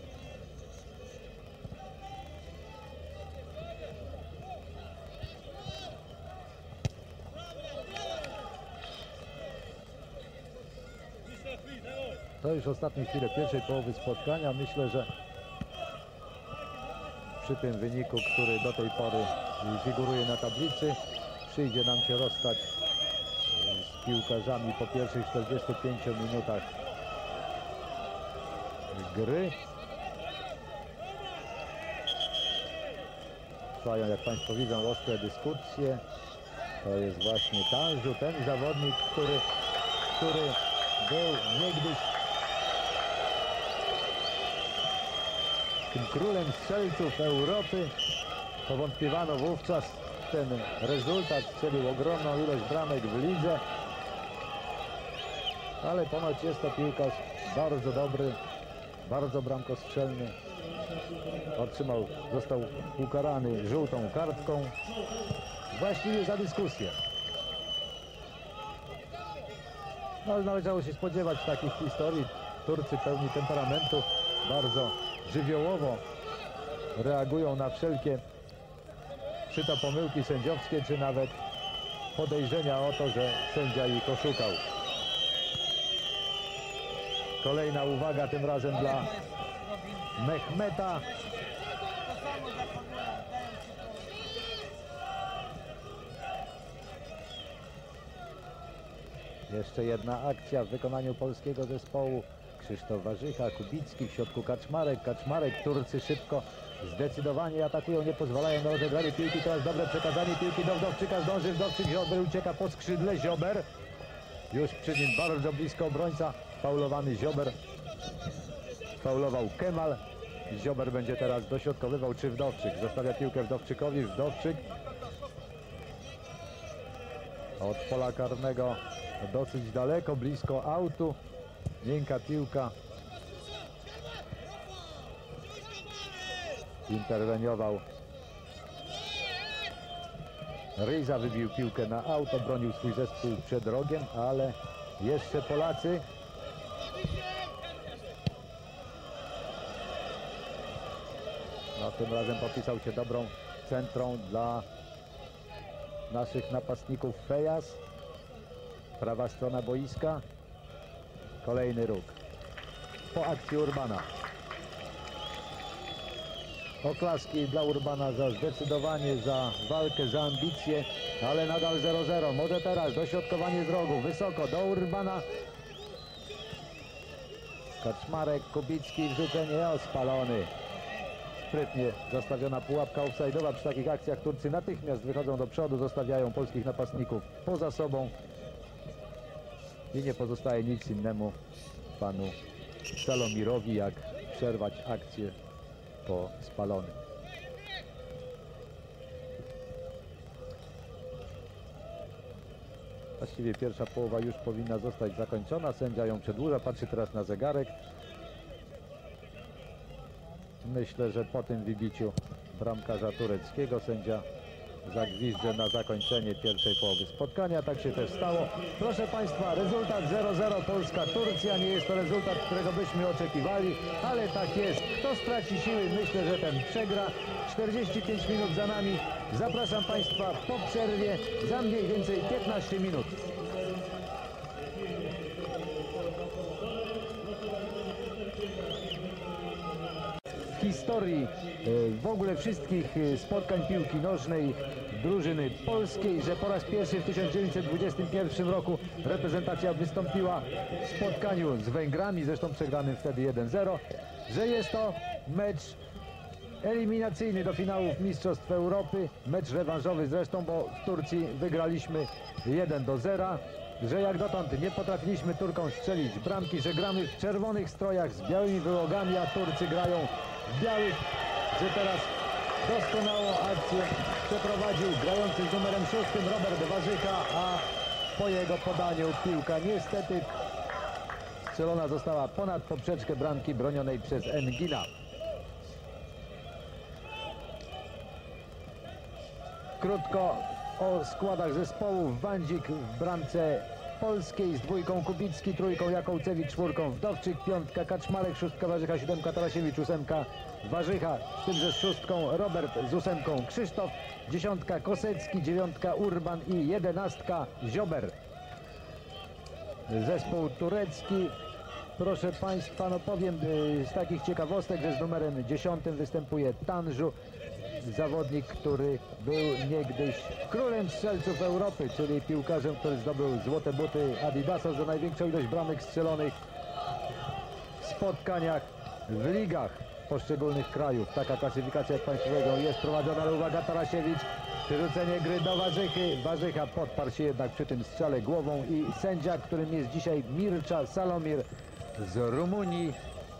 To już ostatnie chwile pierwszej połowy spotkania. Myślę, że przy tym wyniku, który do tej pory figuruje na tablicy, przyjdzie nam się rozstać z piłkarzami po pierwszych czterdziestu pięciu minutach gry. Trwają, jak Państwo widzą, ostre dyskusje. To jest właśnie Tanżu, ten zawodnik, który, który był niegdyś tym królem strzelców Europy. Powątpiewano wówczas w ten rezultat, strzelił ogromną ilość bramek w lidze, ale ponoć jest to piłkarz bardzo dobry, bardzo bramkostrzelny. Otrzymał, został ukarany żółtą kartką właściwie za dyskusję. No, ale należało się spodziewać takich historii. Turcy pełni temperamentu, bardzo żywiołowo reagują na wszelkie, czy to pomyłki sędziowskie, czy nawet podejrzenia o to, że sędzia ich oszukał. Kolejna uwaga, tym razem dla Mehmeta. Jeszcze jedna akcja w wykonaniu polskiego zespołu. Krzysztof Warzycha, Kubicki, w środku Kaczmarek. Kaczmarek, Turcy szybko, zdecydowanie atakują, nie pozwalają na rozegranie piłki. Teraz dobre przekazanie piłki do Wdowczyka, zdąży Wdowczyk, Ziober ucieka po skrzydle, Ziober. Już przy nim bardzo blisko obrońca, faulowany Ziober. Faulował Kemal. Ziober będzie teraz dośrodkowywał, czy Wdowczyk. Zostawia piłkę Wdowczykowi, Wdowczyk. Od pola karnego dosyć daleko, blisko autu. Miękka piłka. Interweniował Ryza, wybił piłkę na auto, bronił swój zespół przed rogiem, ale jeszcze Polacy. No, tym razem popisał się dobrą centrą dla naszych napastników. Fejas, prawa strona boiska. Kolejny róg po akcji Urbana. Oklaski dla Urbana za zdecydowanie, za walkę, za ambicje, ale nadal zero zero. Może teraz dośrodkowanie z rogu, wysoko do Urbana. Kaczmarek, Kubicki, wrzucenie, o, spalony. Sprytnie zastawiona pułapka offside'owa. Przy takich akcjach Turcy natychmiast wychodzą do przodu, zostawiają polskich napastników poza sobą. I nie pozostaje nic innemu panu Salomirowi, jak przerwać akcję po spalonym. Właściwie pierwsza połowa już powinna zostać zakończona. Sędzia ją przedłuża, patrzy teraz na zegarek. Myślę, że po tym wybiciu bramkarza tureckiego sędzia zagwizdże na zakończenie pierwszej połowy spotkania. Tak się też stało. Proszę Państwa, rezultat zero zero Polska-Turcja. Nie jest to rezultat, którego byśmy oczekiwali, ale tak jest. Kto straci siły, myślę, że ten przegra. czterdzieści pięć minut za nami. Zapraszam Państwa po przerwie za mniej więcej piętnaście minut. W historii w ogóle wszystkich spotkań piłki nożnej drużyny polskiej, że po raz pierwszy w tysiąc dziewięćset dwudziestym pierwszym roku reprezentacja wystąpiła w spotkaniu z Węgrami, zresztą przegranym wtedy jeden zero, że jest to mecz eliminacyjny do finałów Mistrzostw Europy, mecz rewanżowy zresztą, bo w Turcji wygraliśmy jeden do zera, że jak dotąd nie potrafiliśmy Turkom strzelić bramki, że gramy w czerwonych strojach z białymi wyłogami, a Turcy grają w białych, że teraz doskonałą akcję przeprowadził grający z numerem szóstym Robert Warzycha, a po jego podaniu piłka niestety strzelona została ponad poprzeczkę bramki bronionej przez Engina. Krótko o składach zespołów. Wandzik w bramce polskiej z dwójką Kubicki, trójką Jakołcewicz, czwórką Wdowczyk, piątka Kaczmarek, szóstka Warzycha, siódemka Tarasiewicz, ósemka Warzycha, z tym, że z szóstką Robert, z ósemką Krzysztof, dziesiątka Kosecki, dziewiątka Urban i jedenastka Ziober. Zespół turecki, proszę Państwa, no powiem z takich ciekawostek, że z numerem dziesiątym występuje Tanżu, zawodnik, który był niegdyś królem strzelców Europy, czyli piłkarzem, który zdobył złote buty Adidasa za największą ilość bramek strzelonych w spotkaniach w ligach poszczególnych krajów. Taka klasyfikacja, jak Państwo wiedzą, jest prowadzona, ale uwaga, Tarasiewicz, przerzucenie gry do Warzychy. Warzycha podparł się jednak przy tym strzale głową i sędzia, którym jest dzisiaj Mircea Salomir z Rumunii,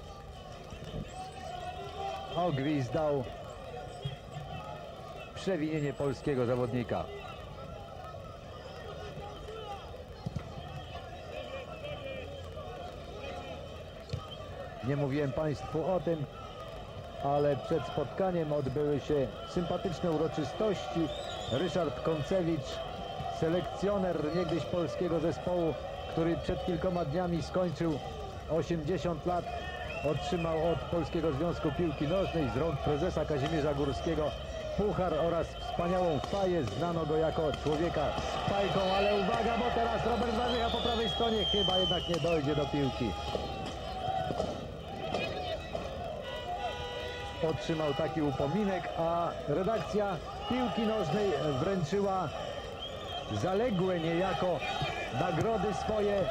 ogwizdał przewinienie polskiego zawodnika. Nie mówiłem Państwu o tym, ale przed spotkaniem odbyły się sympatyczne uroczystości. Ryszard Koncewicz, selekcjoner niegdyś polskiego zespołu, który przed kilkoma dniami skończył osiemdziesiąt lat, otrzymał od Polskiego Związku Piłki Nożnej z rąk prezesa Kazimierza Górskiego puchar oraz wspaniałą faję. Znano go jako człowieka z fajką, ale uwaga, bo teraz Robert Warzycha po prawej stronie chyba jednak nie dojdzie do piłki. Otrzymał taki upominek, a redakcja piłki nożnej wręczyła zaległe niejako nagrody swoje.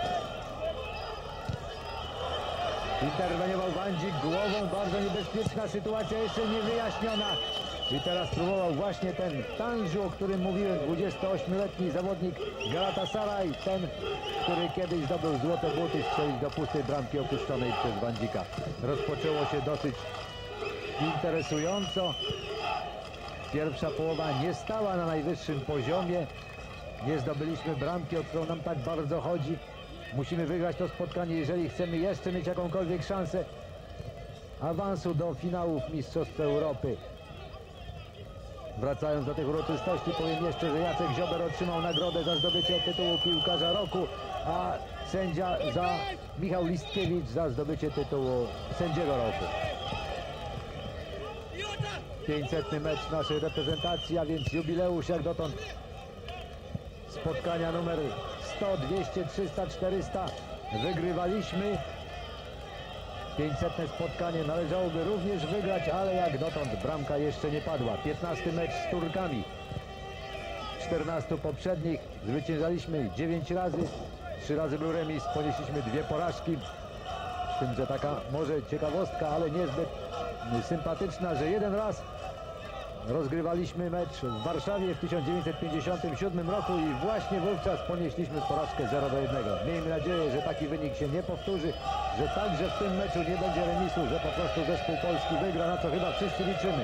Interweniował Wandzik głową, bardzo niebezpieczna sytuacja, jeszcze niewyjaśniona. I teraz próbował właśnie ten Tanżu, o którym mówiłem, dwudziestoośmioletni zawodnik Galatasaray, ten, który kiedyś zdobył złote buty, strzelić do pustej bramki opuszczonej przez Wandzika. Rozpoczęło się dosyć interesująco. Pierwsza połowa nie stała na najwyższym poziomie. Nie zdobyliśmy bramki, o którą nam tak bardzo chodzi. Musimy wygrać to spotkanie, jeżeli chcemy jeszcze mieć jakąkolwiek szansę awansu do finałów Mistrzostw Europy. Wracając do tych uroczystości, powiem jeszcze, że Jacek Ziober otrzymał nagrodę za zdobycie tytułu piłkarza roku, a sędzia za Michał Listkiewicz za zdobycie tytułu sędziego roku. pięćsetny mecz naszej reprezentacji, a więc jubileusz jak dotąd spotkania numer sto, dwieście, trzysta, czterysta wygrywaliśmy. pięćsetne spotkanie należałoby również wygrać, ale jak dotąd bramka jeszcze nie padła. piętnasty mecz z Turkami. czternastu poprzednich zwyciężaliśmy dziewięć razy, trzy razy był remis, ponieśliśmy dwie porażki. Z tym, że taka może ciekawostka, ale niezbyt sympatyczna, że jeden raz rozgrywaliśmy mecz w Warszawie w tysiąc dziewięćset pięćdziesiątym siódmym roku i właśnie wówczas ponieśliśmy porażkę zero do jednego. Miejmy nadzieję, że taki wynik się nie powtórzy, że także w tym meczu nie będzie remisu, że po prostu zespół polski wygra, na co chyba wszyscy liczymy.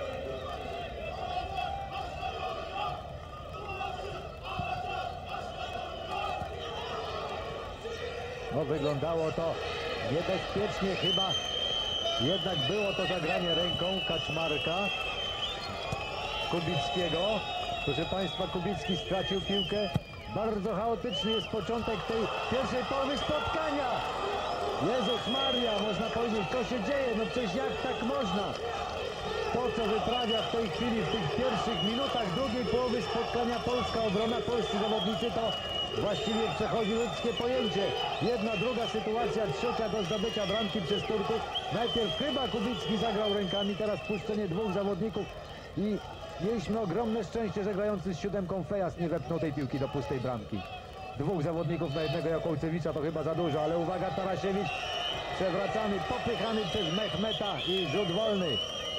No, wyglądało to niebezpiecznie, chyba jednak było to zagranie ręką Kaczmarka. Kubickiego. Proszę Państwa, Kubicki stracił piłkę. Bardzo chaotyczny jest początek tej pierwszej połowy spotkania. Jezus Maria, można powiedzieć, co się dzieje? No przecież jak tak można? To, co wyprawia w tej chwili, w tych pierwszych minutach drugiej połowy spotkania polska obrona, polscy zawodnicy, to właściwie przechodzi ludzkie pojęcie. Jedna, druga sytuacja, trzecia do zdobycia bramki przez Turków. Najpierw chyba Kubicki zagrał rękami, teraz puszczenie dwóch zawodników i mieliśmy ogromne szczęście, że grający z siódemką Fejas nie wepchnął tej piłki do pustej bramki. Dwóch zawodników na jednego Jakołcewicza to chyba za dużo, ale uwaga, Tarasiewicz przewracany, popychany przez Mehmeta i rzut wolny.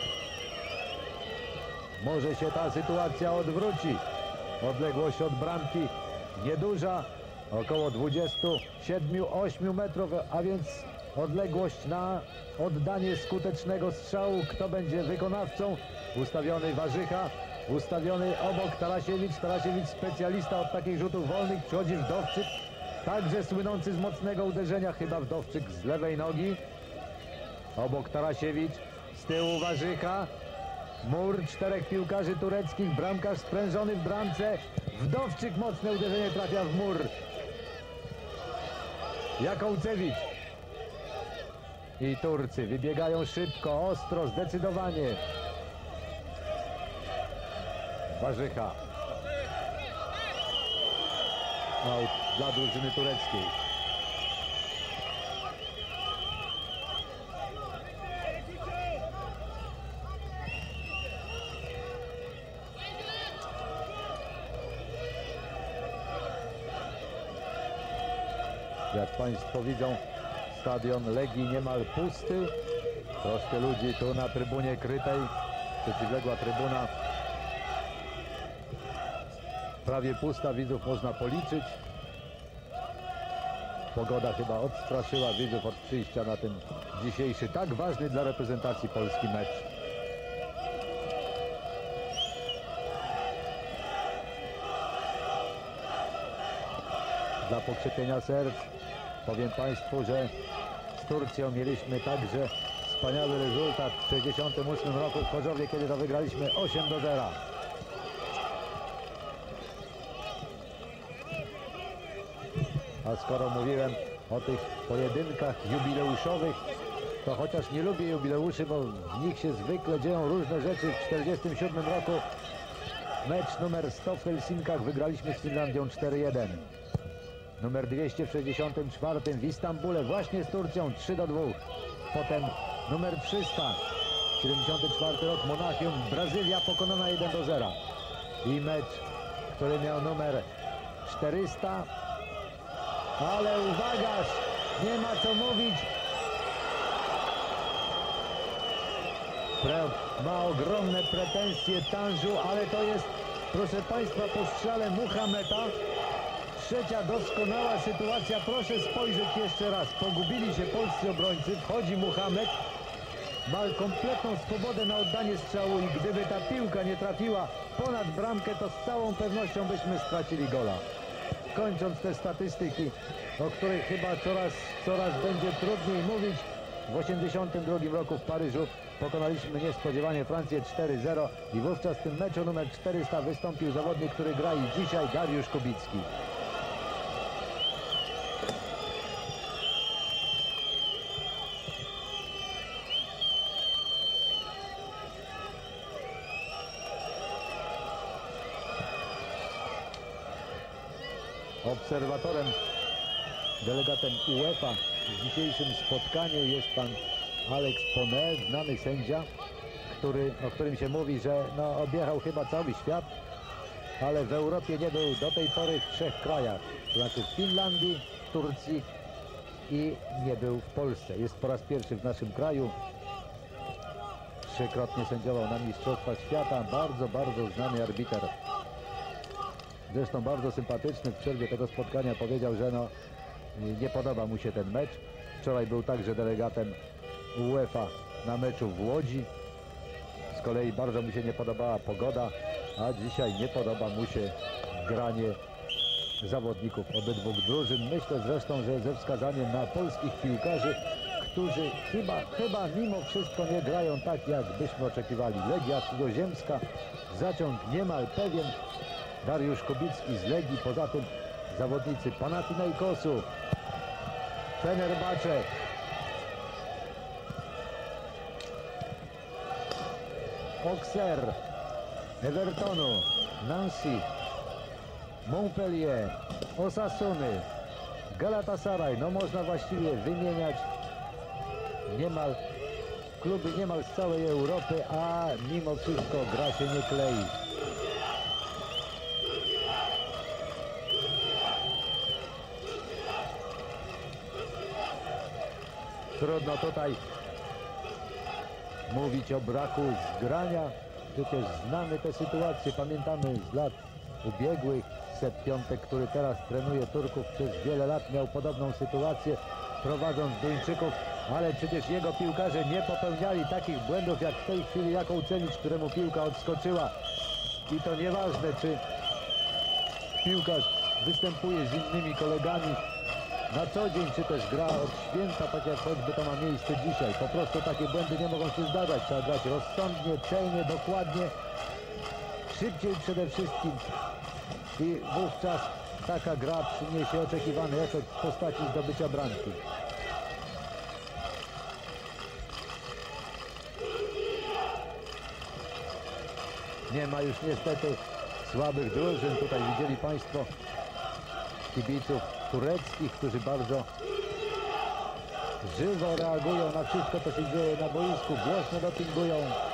Może się ta sytuacja odwróci. Odległość od bramki nieduża, około dwudziestu siedmiu ośmiu metrów, a więc odległość na oddanie skutecznego strzału. Kto będzie wykonawcą? Ustawiony Warzycha, ustawiony obok Tarasiewicz. Tarasiewicz specjalista od takich rzutów wolnych. Przychodzi Wdowczyk, także słynący z mocnego uderzenia, chyba Wdowczyk z lewej nogi. Obok Tarasiewicz, z tyłu Warzycha. Mur, czterech piłkarzy tureckich, bramkarz sprężony w bramce. Wdowczyk, mocne uderzenie, trafia w mur. Jakaucewicz. I Turcy wybiegają szybko, ostro, zdecydowanie. Warzycha. Aut dla drużyny tureckiej. Jak Państwo widzą, stadion Legii niemal pusty. Troszkę ludzi tu na trybunie krytej. Przeciwległa trybuna prawie pusta, widzów można policzyć. Pogoda chyba odstraszyła widzów od przyjścia na ten dzisiejszy, tak ważny dla reprezentacji Polski mecz. Dla pokrzepienia serc powiem Państwu, że z Turcją mieliśmy także wspaniały rezultat w sześćdziesiątym ósmym roku w Chorzowie, kiedy to wygraliśmy osiem do zera. A skoro mówiłem o tych pojedynkach jubileuszowych, to chociaż nie lubię jubileuszy, bo w nich się zwykle dzieją różne rzeczy. W tysiąc dziewięćset czterdziestym siódmym roku mecz numer sto w Helsinkach wygraliśmy z Finlandią cztery jeden. Numer dwieście w sześćdziesiątym czwartym w Istambule właśnie z Turcją trzy do dwóch. Potem numer trzysta, siedemdziesiąty czwarty rok, Monachium, Brazylia pokonana jeden do zera. I mecz, który miał numer czterysta. Ale uwagaż, nie ma co mówić. Pre ma ogromne pretensje Tanżu, ale to jest, proszę Państwa, po strzale Muhameta. Trzecia doskonała sytuacja, proszę spojrzeć jeszcze raz. Pogubili się polscy obrońcy, wchodzi Muhamed, ma kompletną swobodę na oddanie strzału i gdyby ta piłka nie trafiła ponad bramkę, to z całą pewnością byśmy stracili gola. Kończąc te statystyki, o których chyba coraz, coraz będzie trudniej mówić, w osiemdziesiątym drugim roku w Paryżu pokonaliśmy niespodziewanie Francję cztery zero i wówczas w tym meczu numer czterysta wystąpił zawodnik, który gra i dzisiaj, Dariusz Kubicki. Obserwatorem, delegatem UEFA w dzisiejszym spotkaniu jest pan Alex Ponet, znany sędzia, który, o którym się mówi, że no, objechał chyba cały świat, ale w Europie nie był do tej pory w trzech krajach, to znaczy w Finlandii, Turcji i nie był w Polsce. Jest po raz pierwszy w naszym kraju. Trzykrotnie sędziował na Mistrzostwach Świata. Bardzo, bardzo znany arbiter. Zresztą bardzo sympatyczny, w przerwie tego spotkania powiedział, że no, nie podoba mu się ten mecz. Wczoraj był także delegatem UEFA na meczu w Łodzi. Z kolei bardzo mu się nie podobała pogoda, a dzisiaj nie podoba mu się granie zawodników obydwu drużyn. Myślę zresztą, że ze wskazaniem na polskich piłkarzy, którzy chyba, chyba mimo wszystko nie grają tak, jak byśmy oczekiwali. Legia Cudzoziemska, zaciąg niemal pewien. Dariusz Kubicki z Legii, poza tym zawodnicy Panathinaikosu, Fenerbahce, Auxerre, Evertonu, Nancy, Montpellier, Osasuny, Galatasaray. No można właściwie wymieniać niemal kluby niemal z całej Europy, a mimo wszystko gra się nie klei. Trudno tutaj mówić o braku zgrania. Przecież znamy te sytuacje, pamiętamy z lat ubiegłych. Sepp Piątek, który teraz trenuje Turków, przez wiele lat miał podobną sytuację, prowadząc Duńczyków, ale przecież jego piłkarze nie popełniali takich błędów jak w tej chwili Jakaucewicz, któremu piłka odskoczyła. I to nieważne, czy piłkarz występuje z innymi kolegami na co dzień, czy też gra od święta, tak jak choćby to ma miejsce dzisiaj. Po prostu takie błędy nie mogą się zdarzać. Trzeba grać rozsądnie, celnie, dokładnie, szybciej przede wszystkim. I wówczas taka gra przyniesie oczekiwany efekt w postaci zdobycia bramki. Nie ma już niestety słabych drużyn. Tutaj widzieli Państwo kibiców tureckich, którzy bardzo żywo reagują na wszystko, co się dzieje na boisku, głośno dopingują.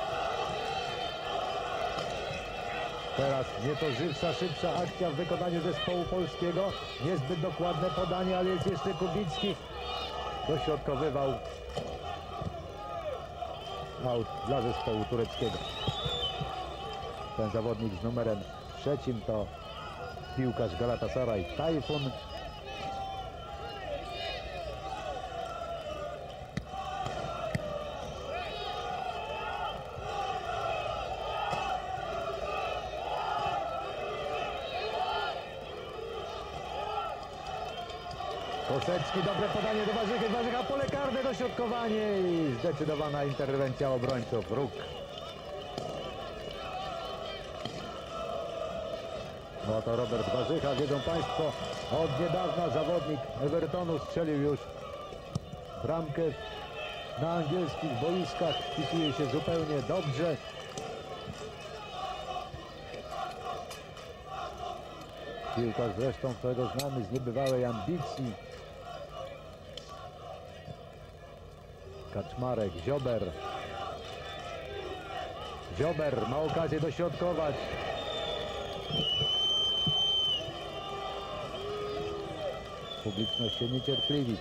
Teraz nieco żywsza, szybsza akcja w wykonaniu zespołu polskiego. Niezbyt dokładne podanie, ale jest jeszcze Kubicki. Dośrodkowywał. Aut dla zespołu tureckiego. Ten zawodnik z numerem trzecim to piłkarz Galatasaray Tayfun. Kosecki, dobre podanie do Warzychy, Warzycha pole karne, dośrodkowanie i zdecydowana interwencja obrońców. Róg. No to Robert Warzycha, wiedzą Państwo, od niedawna zawodnik Evertonu strzelił już bramkę na angielskich boiskach, wpisuje się zupełnie dobrze. Piłkarz zresztą, którego znamy z niebywałej ambicji. Kaczmarek, Ziober. Ziober ma okazję dośrodkować. Publiczność się niecierpliwi.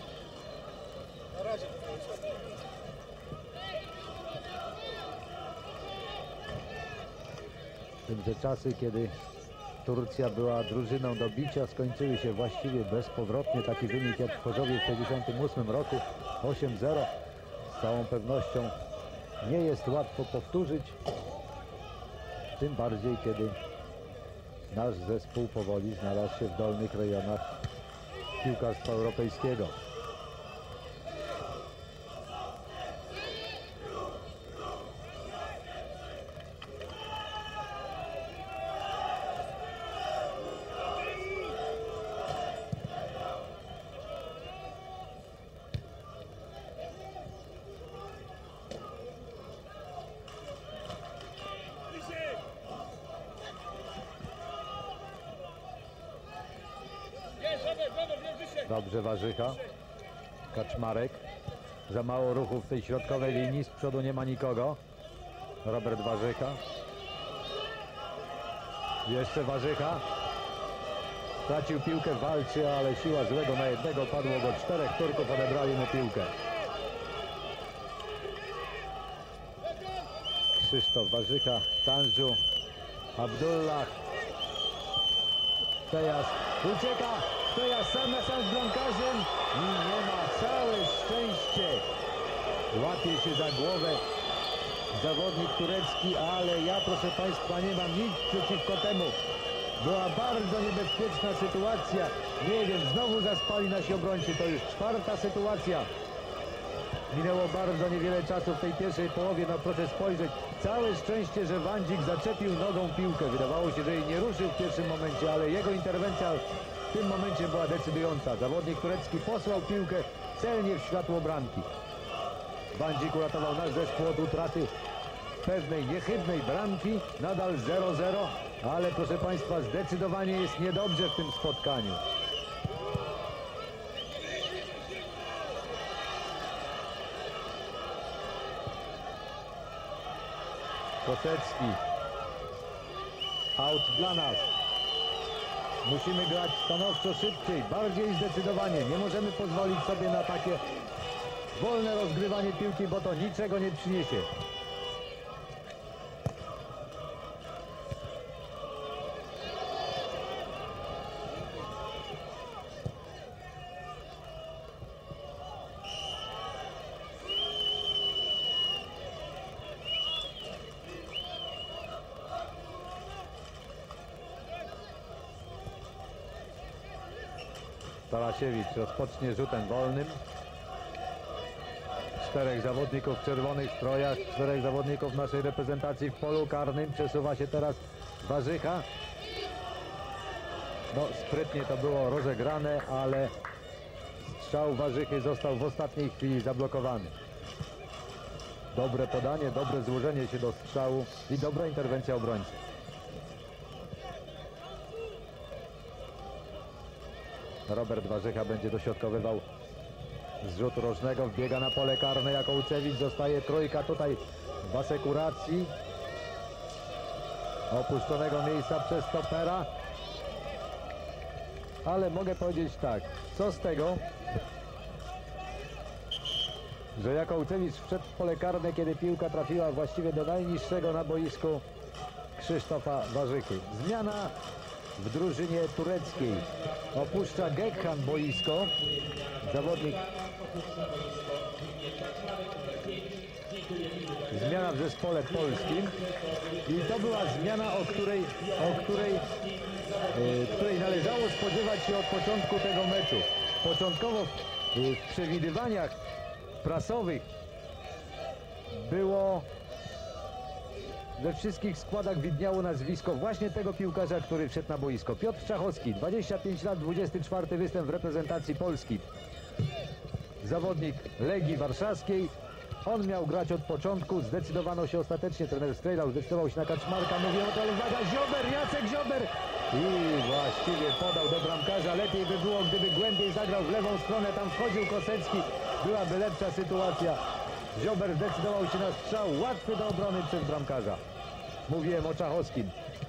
W tym, że czasy, kiedy Turcja była drużyną do bicia, skończyły się właściwie bezpowrotnie. Taki wynik jak w Chorzowie w tysiąc dziewięćset pięćdziesiątym ósmym roku, osiem zero. Z całą pewnością nie jest łatwo powtórzyć. Tym bardziej, kiedy nasz zespół powoli znalazł się w dolnych rejonach piłkarstwa europejskiego. Dobrze Warzycha. Kaczmarek. Za mało ruchu w tej środkowej linii. Z przodu nie ma nikogo. Robert Warzycha. Jeszcze Warzycha. Stracił piłkę, walczy, ale siła złego na jednego. Padło go czterech Turków, odebrali mu piłkę. Krzysztof Warzycha. Tanżu. Abdullah. Tejas ucieka. Tejas sam na sam z bramkarzem i nie ma, całe szczęście. Łapie się za głowę zawodnik turecki, ale ja, proszę Państwa, nie mam nic przeciwko temu. Była bardzo niebezpieczna sytuacja. Nie wiem, znowu zaspali nasi obrońcy. To już czwarta sytuacja. Minęło bardzo niewiele czasu w tej pierwszej połowie. No proszę spojrzeć. Całe szczęście, że Wandzik zaczepił nogą piłkę. Wydawało się, że jej nie ruszył w pierwszym momencie, ale jego interwencja w tym momencie była decydująca. Zawodnik turecki posłał piłkę celnie w światło bramki. Wandzik uratował nasz zespół od utraty pewnej niechybnej bramki. Nadal zero zero, ale proszę Państwa, zdecydowanie jest niedobrze w tym spotkaniu. Kosecki. Aut dla nas. Musimy grać stanowczo szybciej, bardziej zdecydowanie. Nie możemy pozwolić sobie na takie wolne rozgrywanie piłki, bo to niczego nie przyniesie. Tarasiewicz rozpocznie rzutem wolnym. Czterech zawodników w czerwonych strojach, czterech zawodników naszej reprezentacji w polu karnym. Przesuwa się teraz Warzycha. No sprytnie to było rozegrane, ale strzał Warzychy został w ostatniej chwili zablokowany. Dobre podanie, dobre złożenie się do strzału i dobra interwencja obrońcy. Robert Warzycha będzie dośrodkowywał z rzutu rożnego, wbiega na pole karne jako Ucewicz, zostaje trójka tutaj w asekuracji opuszczonego miejsca przez stopera. Ale mogę powiedzieć tak, co z tego, że jako Ucewicz wszedł w pole karne, kiedy piłka trafiła właściwie do najniższego na boisku Krzysztofa Warzychy. Zmiana w drużynie tureckiej. Opuszcza Gekhan boisko. Zawodnik. Zmiana w zespole polskim. I to była zmiana, o której, o której, yy, której należało spodziewać się od początku tego meczu. Początkowo yy, w przewidywaniach prasowych było, we wszystkich składach widniało nazwisko właśnie tego piłkarza, który wszedł na boisko. Piotr Czachowski, dwadzieścia pięć lat, dwudziesty czwarty występ w reprezentacji Polski. Zawodnik Legii Warszawskiej. On miał grać od początku, zdecydowano się ostatecznie, trener Strejlał zdecydował się na Kaczmarka, mówią o to, ale uwaga, Ziober, Jacek Ziober! I właściwie podał do bramkarza. Lepiej by było, gdyby głębiej zagrał w lewą stronę, tam wchodził Kosecki, byłaby lepsza sytuacja. Ziober zdecydował się na strzał, łatwy do obrony przez bramkarza. Mówiłem o Czachowskim.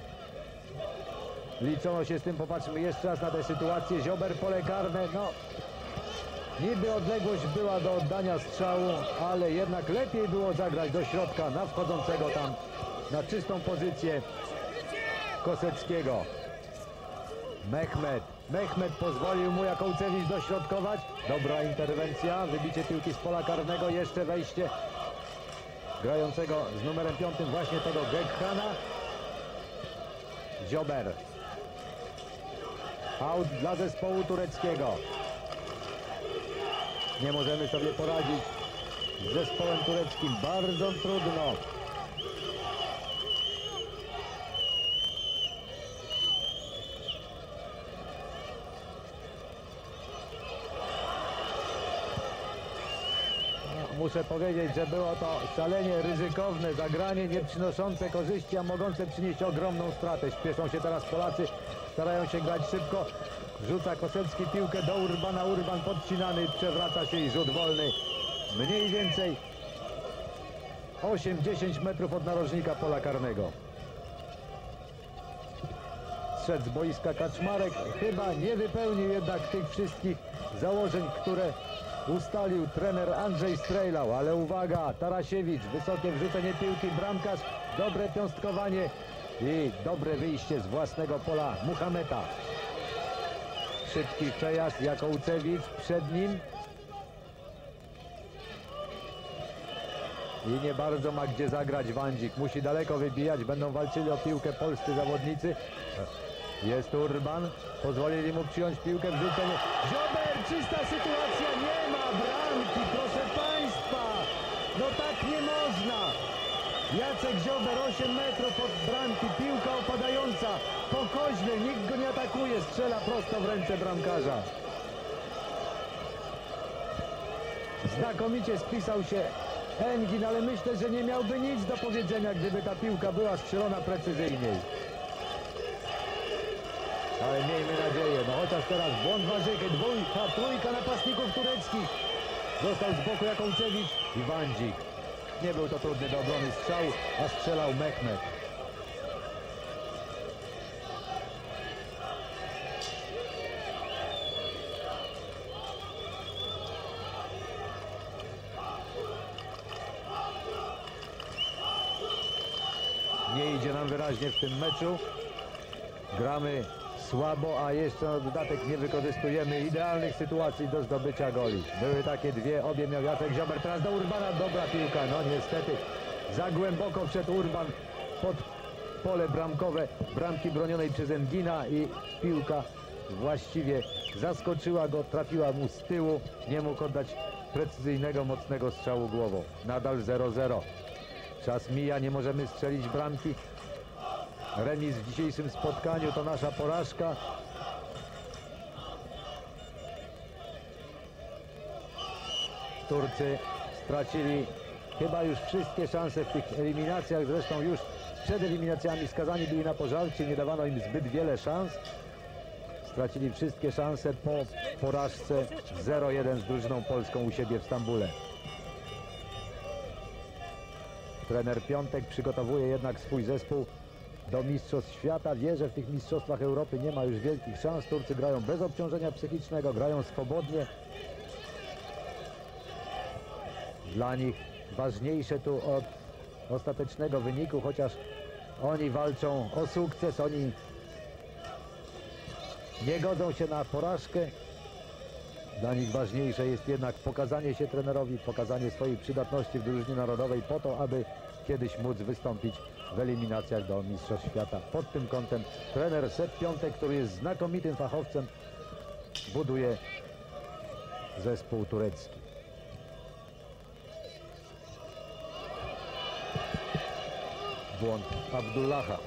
Liczono się z tym, popatrzmy jeszcze raz na tę sytuację. Ziober, pole karne, no niby odległość była do oddania strzału, ale jednak lepiej było zagrać do środka, na wchodzącego tam, na czystą pozycję Koseckiego. Mehmet. Mehmet pozwolił mu jako Ucewicz dośrodkować. Dobra interwencja, wybicie piłki z pola karnego, jeszcze wejście grającego z numerem piątym właśnie tego Gekhana. Ziober. Aut dla zespołu tureckiego. Nie możemy sobie poradzić z zespołem tureckim. Bardzo trudno. Muszę powiedzieć, że było to szalenie ryzykowne zagranie, nie przynoszące korzyści, a mogące przynieść ogromną stratę. Śpieszą się teraz Polacy, starają się grać szybko. Wrzuca Kosecki piłkę do Urbana, Urban podcinany, przewraca się i rzut wolny. Mniej więcej osiem dziesięć metrów od narożnika pola karnego. Strzec z boiska Kaczmarek chyba nie wypełnił jednak tych wszystkich założeń, które ustalił trener Andrzej Strejlał, ale uwaga, Tarasiewicz, wysokie wrzucenie piłki, bramkarz, dobre piąstkowanie i dobre wyjście z własnego pola Muhameta. Szybki przejazd jako Ucewicz, przed nim i nie bardzo ma gdzie zagrać Wandzik, musi daleko wybijać, będą walczyli o piłkę polscy zawodnicy. Jest Urban, pozwolili mu przyjąć piłkę, wrzucenie. Ziober, czysta sytuacja, nie ma bramki, proszę Państwa. No tak nie można. Jacek Ziober, osiem metrów od bramki, piłka opadająca. Po koźle, nikt go nie atakuje, strzela prosto w ręce bramkarza. Znakomicie spisał się Engin, ale myślę, że nie miałby nic do powiedzenia, gdyby ta piłka była strzelona precyzyjniej. Ale miejmy nadzieję, no chociaż teraz błąd Warzychy, dwójka, trójka napastników tureckich. Został z boku jako Ucewicz i Wandzik. Nie był to trudny do obrony strzał, a strzelał Mehmet. Nie idzie nam wyraźnie w tym meczu. Gramy słabo, a jeszcze na dodatek nie wykorzystujemy idealnych sytuacji do zdobycia goli. Były takie dwie, obie miał Jacek Ziober, teraz do Urbana, dobra piłka, no niestety za głęboko wszedł Urban pod pole bramkowe bramki bronionej przez Engina i piłka właściwie zaskoczyła go, trafiła mu z tyłu, nie mógł oddać precyzyjnego, mocnego strzału głową. Nadal zero zero. Czas mija, nie możemy strzelić bramki. Remis w dzisiejszym spotkaniu to nasza porażka. Turcy stracili chyba już wszystkie szanse w tych eliminacjach, zresztą już przed eliminacjami skazani byli na pożarcie, nie dawano im zbyt wiele szans. Stracili wszystkie szanse po porażce zero jeden z drużyną polską u siebie w Stambule. Trener Piątek przygotowuje jednak swój zespół do Mistrzostw Świata. Wie, że w tych Mistrzostwach Europy nie ma już wielkich szans. Turcy grają bez obciążenia psychicznego, grają swobodnie. Dla nich ważniejsze tu od ostatecznego wyniku, chociaż oni walczą o sukces, oni nie godzą się na porażkę. Dla nich ważniejsze jest jednak pokazanie się trenerowi, pokazanie swojej przydatności w drużynie narodowej po to, aby kiedyś móc wystąpić w eliminacjach do Mistrzostw Świata. Pod tym kątem trener Sepp Piątek, który jest znakomitym fachowcem, buduje zespół turecki. Błąd Abdullaha.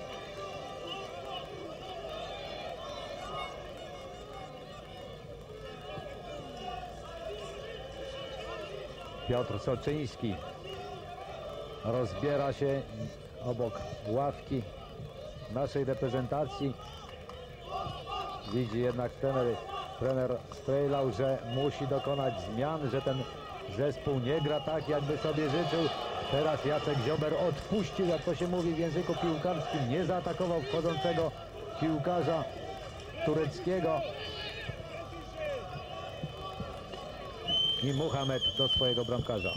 Piotr Soczyński rozbiera się obok ławki naszej reprezentacji. Widzi jednak trener, trener Strejlau, że musi dokonać zmian, że ten zespół nie gra tak, jakby sobie życzył. Teraz Jacek Ziober odpuścił, jak to się mówi w języku piłkarskim, nie zaatakował wchodzącego piłkarza tureckiego. I Muhammad do swojego bramkarza.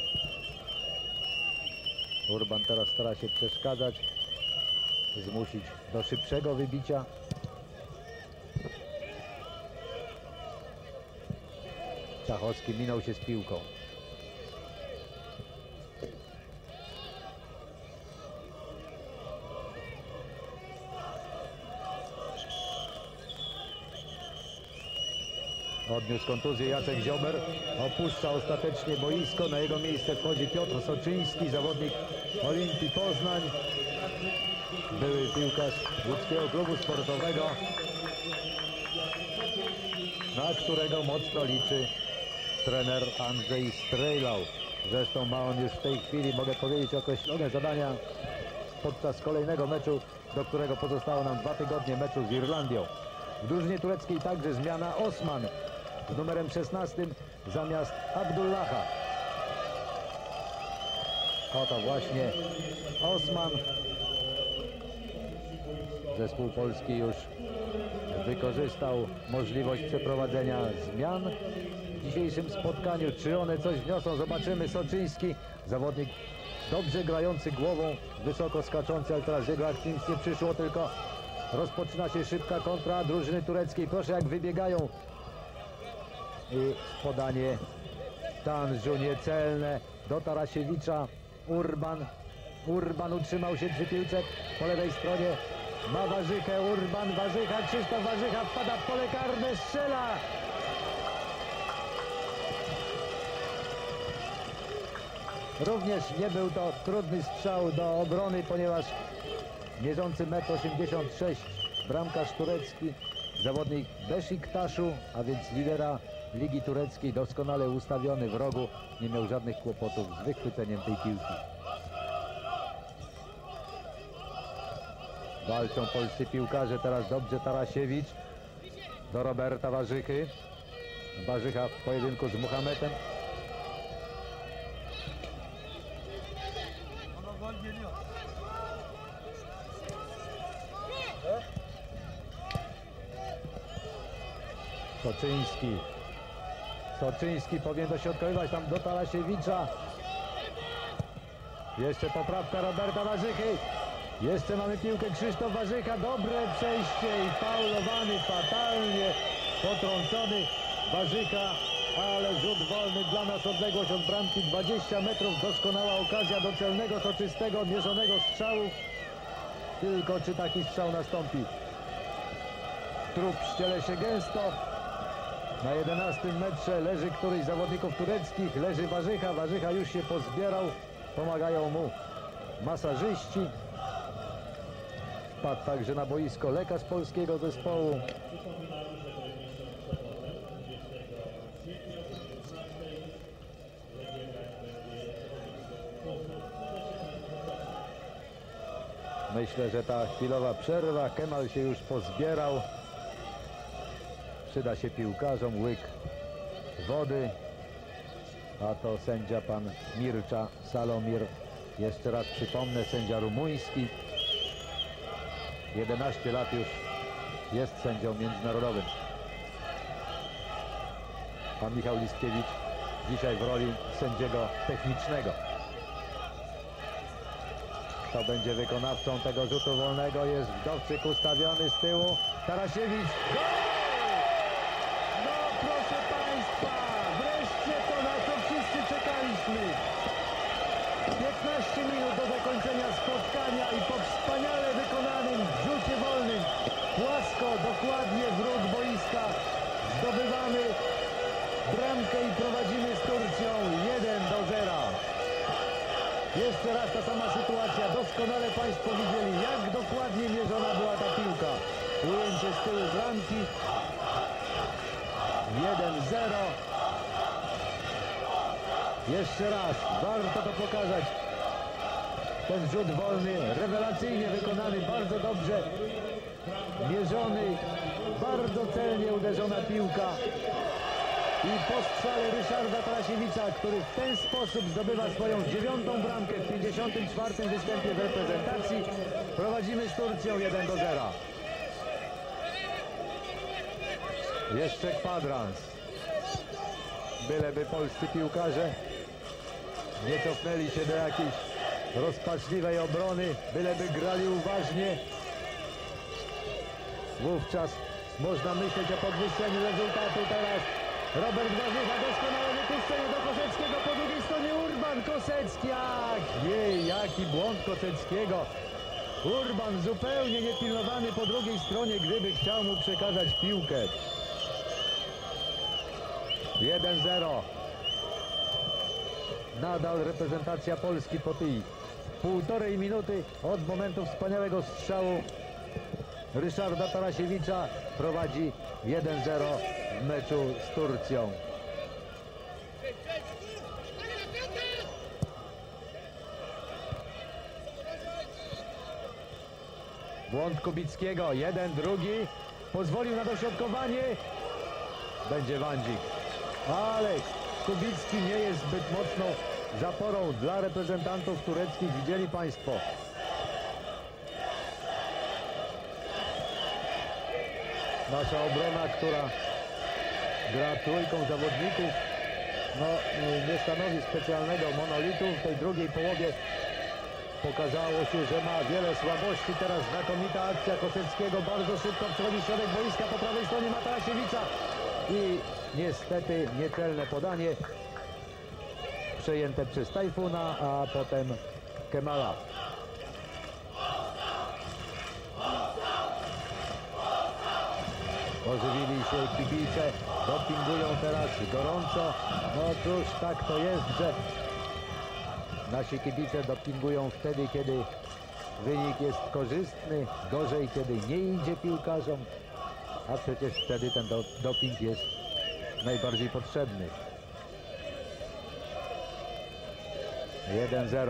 Urban teraz stara się przeszkadzać, zmusić do szybszego wybicia. Czachowski minął się z piłką. Odniósł kontuzję Jacek Ziober, opuszcza ostatecznie boisko, na jego miejsce wchodzi Piotr Soczyński, zawodnik Olimpii Poznań, były piłkarz łódzkiego klubu sportowego, na którego mocno liczy trener Andrzej Strejlau. Zresztą ma on już w tej chwili, mogę powiedzieć, określone zadania podczas kolejnego meczu, do którego pozostało nam dwa tygodnie, meczu z Irlandią. W drużynie tureckiej także zmiana. Osman z numerem szesnastym zamiast Abdullaha. Oto właśnie Osman. Zespół polski już wykorzystał możliwość przeprowadzenia zmian w dzisiejszym spotkaniu. Czy one coś wniosą? Zobaczymy. Soczyński, zawodnik dobrze grający głową, wysoko skaczący, ale teraz z jego akcji nic nie przyszło, tylko rozpoczyna się szybka kontra drużyny tureckiej. Proszę, jak wybiegają. I podanie Tanżu niecelne do Tarasiewicza. Urban. Urban utrzymał się przy piłce po lewej stronie. Ma Warzychę. Urban, Warzycha, Krzysztof Warzycha wpada w pole karne, strzela. Również nie był to trudny strzał do obrony, ponieważ mierzący metr osiemdziesiąt sześć bramkarz turecki, zawodnik Beşiktaşu, a więc lidera Ligi Tureckiej, doskonale ustawiony w rogu, nie miał żadnych kłopotów z wychwyceniem tej piłki. Walczą polscy piłkarze, teraz dobrze Tarasiewicz do Roberta Warzychy. Warzycha w pojedynku z Muhammedem. Soczyński. Soczyński powinien dośrodkowywać tam do Tarasiewicza. Jeszcze poprawka Roberta Warzychy. Jeszcze mamy piłkę Krzysztof Warzycha. Dobre przejście i faulowany fatalnie. Potrącony Warzycha, ale rzut wolny dla nas, odległość od bramki dwadzieścia metrów. Doskonała okazja do celnego, soczystego, mierzonego strzału. Tylko czy taki strzał nastąpi? Trup ściele się gęsto. Na jedenastym metrze leży któryś z zawodników tureckich, leży Warzycha. Warzycha już się pozbierał, pomagają mu masażyści. Wpadł także na boisko lekarz polskiego zespołu. Myślę, że ta chwilowa przerwa, Kemal się już pozbierał. Przyda się piłkarzom łyk wody. A to sędzia pan Mircea Salomir. Jeszcze raz przypomnę, sędzia rumuński. jedenaście lat już jest sędzią międzynarodowym. Pan Michał Liskiewicz dzisiaj w roli sędziego technicznego. Kto będzie wykonawcą tego rzutu wolnego? Jest Wdowczyk ustawiony z tyłu. Tarasiewicz. Gol! No proszę Państwa, wreszcie to, na co wszyscy czekaliśmy. piętnaście minut do zakończenia spotkania i po wspaniale wykonanym rzucie wolnym płasko, dokładnie w róg boiska zdobywamy bramkę i prowadzimy z Turcją jeden do zera. Jeszcze raz ta sama sytuacja. Doskonale Państwo widzieli, jak dokładnie mierzona była ta piłka. Ujęcie z tyłu bramki. jeden zero. Jeszcze raz. Warto to pokazać. Ten rzut wolny, rewelacyjnie wykonany, bardzo dobrze mierzony, bardzo celnie uderzona piłka. I po strzale Ryszarda Tarasiewicza, który w ten sposób zdobywa swoją dziewiątą bramkę w pięćdziesiątym czwartym występie w reprezentacji, prowadzimy z Turcją jeden do zera. Jeszcze kwadrans. Byleby polscy piłkarze nie cofnęli się do jakiejś rozpaczliwej obrony, byleby grali uważnie. Wówczas można myśleć o podwyższeniu rezultatu. Teraz Robert Warzycha, doskonałe wypuszczenie do Koseckiego, po drugiej stronie Urban, Kosecki, ach, jej, jaki błąd Koseckiego. Urban zupełnie niepilnowany po drugiej stronie, gdyby chciał mu przekazać piłkę. jeden zero. Nadal reprezentacja Polski po tej półtorej minuty od momentu wspaniałego strzału Ryszarda Tarasiewicza prowadzi jeden zero w meczu z Turcją. Błąd Kubickiego, jeden, drugi, pozwolił na dośrodkowanie, będzie Wandzik, ale Kubicki nie jest zbyt mocną zaporą dla reprezentantów tureckich, widzieli Państwo. Nasza obrona, która gra trójką zawodników, no nie stanowi specjalnego monolitu. W tej drugiej połowie pokazało się, że ma wiele słabości. Teraz znakomita akcja Koseckiego, bardzo szybko przychodzi środek boiska, po prawej stronie ma Tarasiewicza i niestety niecelne podanie przejęte przez Tajfuna, a potem Kemala. Ożywili się kibice, dopingują teraz gorąco. No cóż, tak to jest, że nasi kibice dopingują wtedy, kiedy wynik jest korzystny, gorzej, kiedy nie idzie piłkarzom, a przecież wtedy ten do, doping jest najbardziej potrzebny. jeden zero.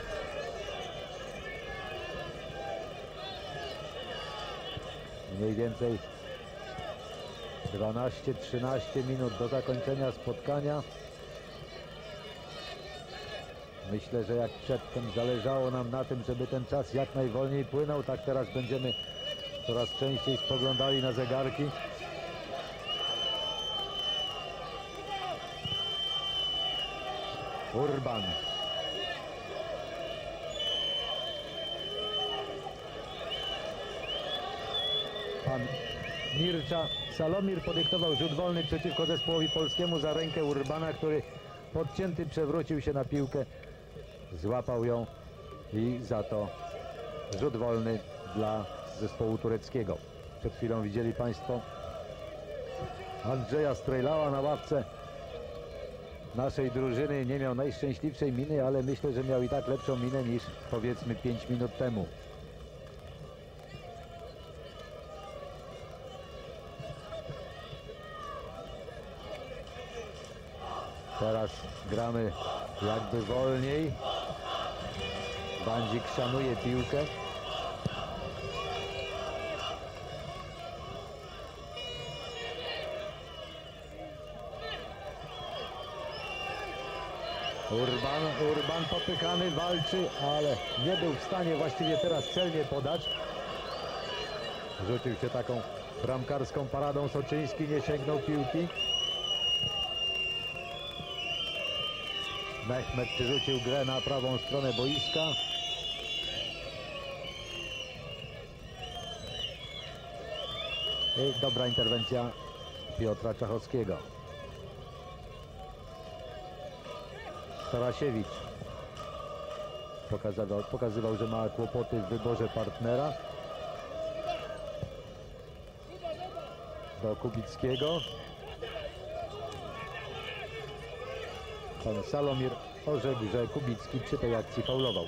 Mniej więcej dwanaście trzynaście minut do zakończenia spotkania. Myślę, że jak przedtem zależało nam na tym, żeby ten czas jak najwolniej płynął, tak teraz będziemy coraz częściej spoglądali na zegarki. Urban. Pan Mircea Salomir podyktował rzut wolny przeciwko zespołowi polskiemu za rękę Urbana, który podcięty przewrócił się na piłkę, złapał ją i za to rzut wolny dla zespołu tureckiego. Przed chwilą widzieli Państwo Andrzeja Strejlała na ławce naszej drużyny. Nie miał najszczęśliwszej miny, ale myślę, że miał i tak lepszą minę niż powiedzmy pięć minut temu. Teraz gramy jakby wolniej. Wandzik szanuje piłkę. Urban, Urban popychany, walczy, ale nie był w stanie właściwie teraz celnie podać. Rzucił się taką bramkarską paradą. Soczyński nie sięgnął piłki. Mehmet przerzucił grę na prawą stronę boiska. I dobra interwencja Piotra Czachowskiego. Tarasiewicz pokazywał, pokazywał, że ma kłopoty w wyborze partnera. Do Kubickiego. Pan Salomir orzekł, że Kubicki przy tej akcji faulował.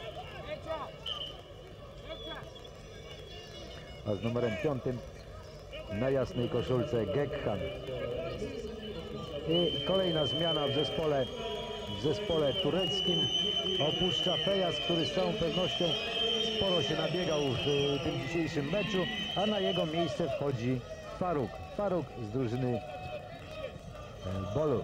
A z numerem piątym na jasnej koszulce Gekhan. I kolejna zmiana w zespole w zespole tureckim. Opuszcza Fejas, który z całą pewnością sporo się nabiegał w tym dzisiejszym meczu, a na jego miejsce wchodzi Faruk. Faruk z drużyny Bolu.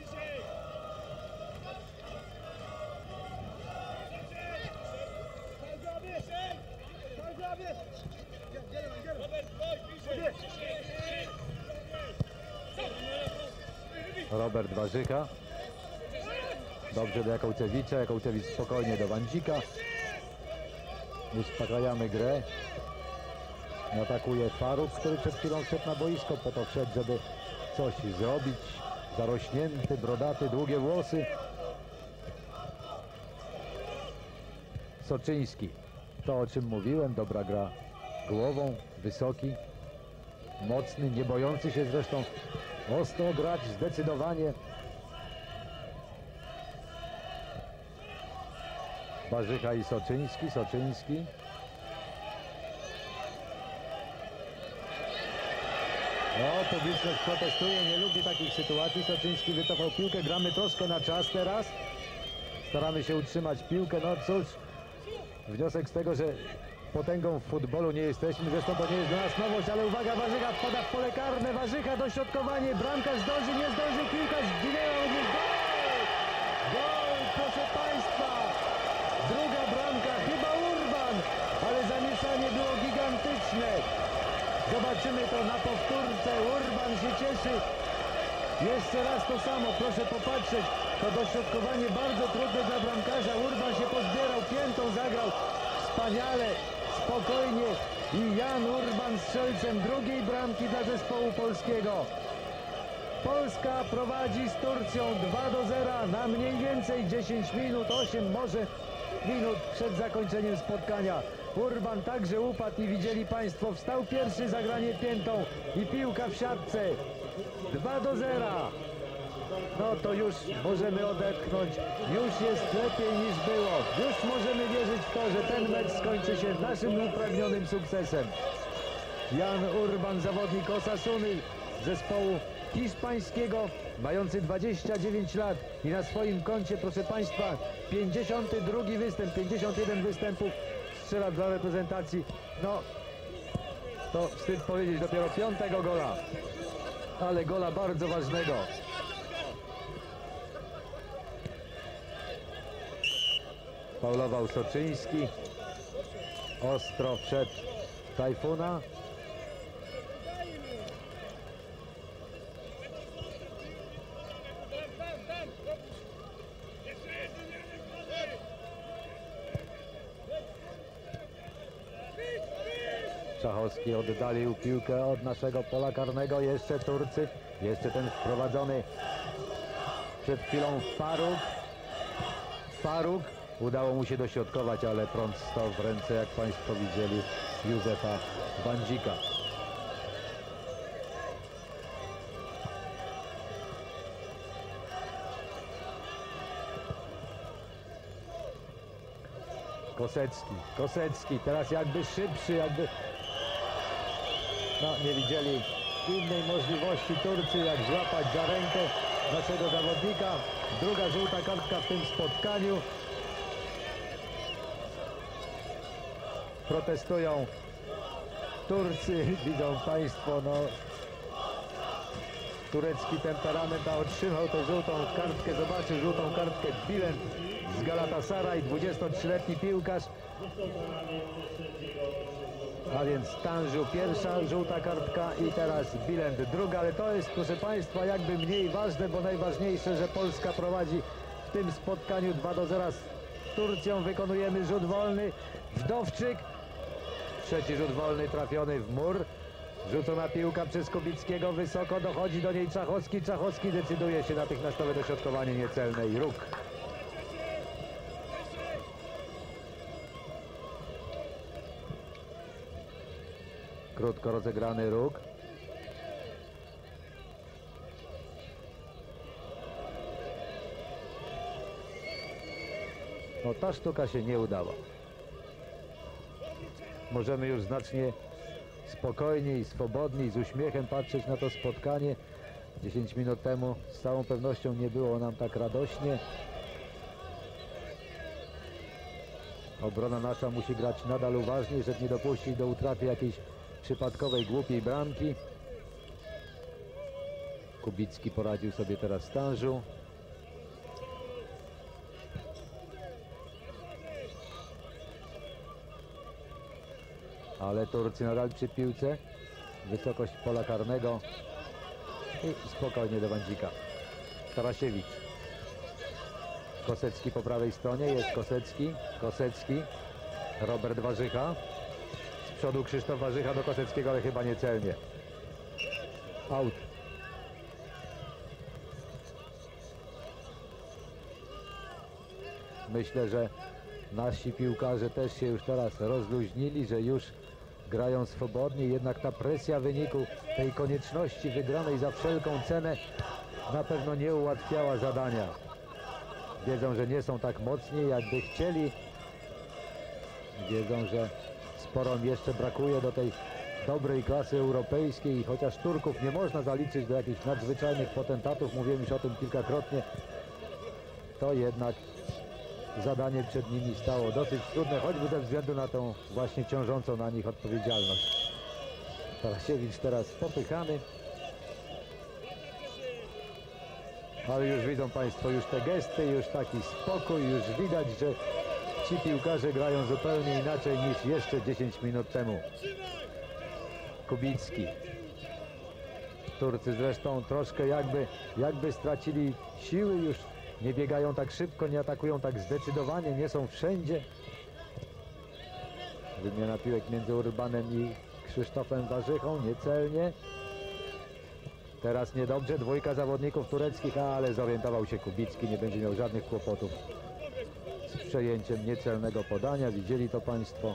Robert Warzycha. Dobrze do Jakołczewicza. Jakołczewicz spokojnie do Wandzika. Uspokajamy grę. Atakuje Faruk, który przed chwilą wszedł na boisko. Po to wszedł, żeby coś zrobić. Zarośnięty, brodaty, długie włosy. Soczyński. To, o czym mówiłem. Dobra gra głową. Wysoki. Mocny, nie bojący się zresztą ostro grać, zdecydowanie. Warzycha i Soczyński. Soczyński. No, publiczność protestuje, nie lubi takich sytuacji. Soczyński wycofał piłkę, gramy troszkę na czas teraz. Staramy się utrzymać piłkę, no cóż. Wniosek z tego, że potęgą w futbolu nie jesteśmy, zresztą to nie jest dla nas nowość, ale uwaga, Warzycha wpada w pole karne, Warzycha dośrodkowanie, bramkarz zdąży, nie zdąży, piłka zginęła, jest gol! Gol, proszę Państwa! Druga bramka, chyba Urban, ale zamieszanie było gigantyczne. Zobaczymy to na powtórce, Urban się cieszy. Jeszcze raz to samo, proszę popatrzeć, to dośrodkowanie bardzo trudne dla bramkarza, Urban się pozbierał, piętą zagrał wspaniale, spokojnie i Jan Urban strzelcem drugiej bramki dla zespołu polskiego. Polska prowadzi z Turcją dwa do zera na mniej więcej dziesięć minut, osiem może minut przed zakończeniem spotkania. Urban także upadł i widzieli Państwo, wstał pierwszy, zagranie piętą i piłka w siatce. dwa do zera. No to już możemy odetchnąć, już jest lepiej niż było. Już możemy wierzyć w to, że ten mecz skończy się naszym upragnionym sukcesem. Jan Urban, zawodnik Osasuny, zespołu hiszpańskiego, mający dwadzieścia dziewięć lat i na swoim koncie, proszę Państwa, pięćdziesiąty drugi występ, pięćdziesiąt jeden występów strzela dla reprezentacji. No, to wstyd powiedzieć, dopiero piątego gola, ale gola bardzo ważnego. Faulował Soczyński. Ostro wszedł Tajfuna. Czachowski oddalił piłkę od naszego pola karnego. Jeszcze Turcy. Jeszcze ten wprowadzony przed chwilą Faruk. Faruk. Udało mu się dośrodkować, ale prąd stał w ręce, jak Państwo widzieli, Józefa Wandzika. Kosecki, Kosecki, teraz jakby szybszy, jakby... No, nie widzieli innej możliwości Turcy, jak złapać za rękę naszego zawodnika. Druga żółta kartka w tym spotkaniu. Protestują Turcy, widzą Państwo, no turecki temperament, a otrzymał tę żółtą kartkę, zobaczy żółtą kartkę Bülent z Galatasaray, dwudziestotrzyletni piłkarz. A więc Tanżu pierwsza żółta kartka i teraz Bülent druga, ale to jest, proszę Państwa, jakby mniej ważne, bo najważniejsze, że Polska prowadzi w tym spotkaniu dwa do zera z Turcją. Wykonujemy rzut wolny. Wdowczyk. Trzeci rzut wolny trafiony w mur. Rzucona piłka przez Kubickiego, wysoko dochodzi do niej Czachowski. Czachowski decyduje się natychmiastowe dośrodkowanie niecelne i róg. Krótko rozegrany róg. No ta sztuka się nie udała. Możemy już znacznie spokojniej, swobodniej, z uśmiechem patrzeć na to spotkanie. dziesięć minut temu z całą pewnością nie było nam tak radośnie. Obrona nasza musi grać nadal uważnie, żeby nie dopuścić do utraty jakiejś przypadkowej, głupiej bramki. Kubicki poradził sobie teraz z Tanżu. Ale Turcy nadal przy piłce. Wysokość pola karnego. I spokojnie do Wandzika. Tarasiewicz. Kosecki po prawej stronie. Jest Kosecki. Kosecki. Robert Warzycha. Z przodu Krzysztof Warzycha do Koseckiego, ale chyba niecelnie. Out. Myślę, że nasi piłkarze też się już teraz rozluźnili, że już grają swobodnie, jednak ta presja wyniku tej konieczności wygranej za wszelką cenę na pewno nie ułatwiała zadania. Wiedzą, że nie są tak mocni, jakby chcieli. Wiedzą, że sporo im jeszcze brakuje do tej dobrej klasy europejskiej i chociaż Turków nie można zaliczyć do jakichś nadzwyczajnych potentatów, mówiłem już o tym kilkakrotnie, to jednak zadanie przed nimi stało dosyć trudne, choćby ze względu na tą właśnie ciążącą na nich odpowiedzialność. Tarasiewicz teraz popychany. Ale już widzą Państwo już te gesty, już taki spokój, już widać, że ci piłkarze grają zupełnie inaczej niż jeszcze dziesięć minut temu. Kubicki. Turcy zresztą troszkę jakby, jakby stracili siły, już nie biegają tak szybko, nie atakują tak zdecydowanie, nie są wszędzie. Wymiana piłek między Urbanem i Krzysztofem Warzychą, niecelnie. Teraz niedobrze, dwójka zawodników tureckich, ale zorientował się Kubicki, nie będzie miał żadnych kłopotów z przejęciem niecelnego podania. Widzieli to Państwo.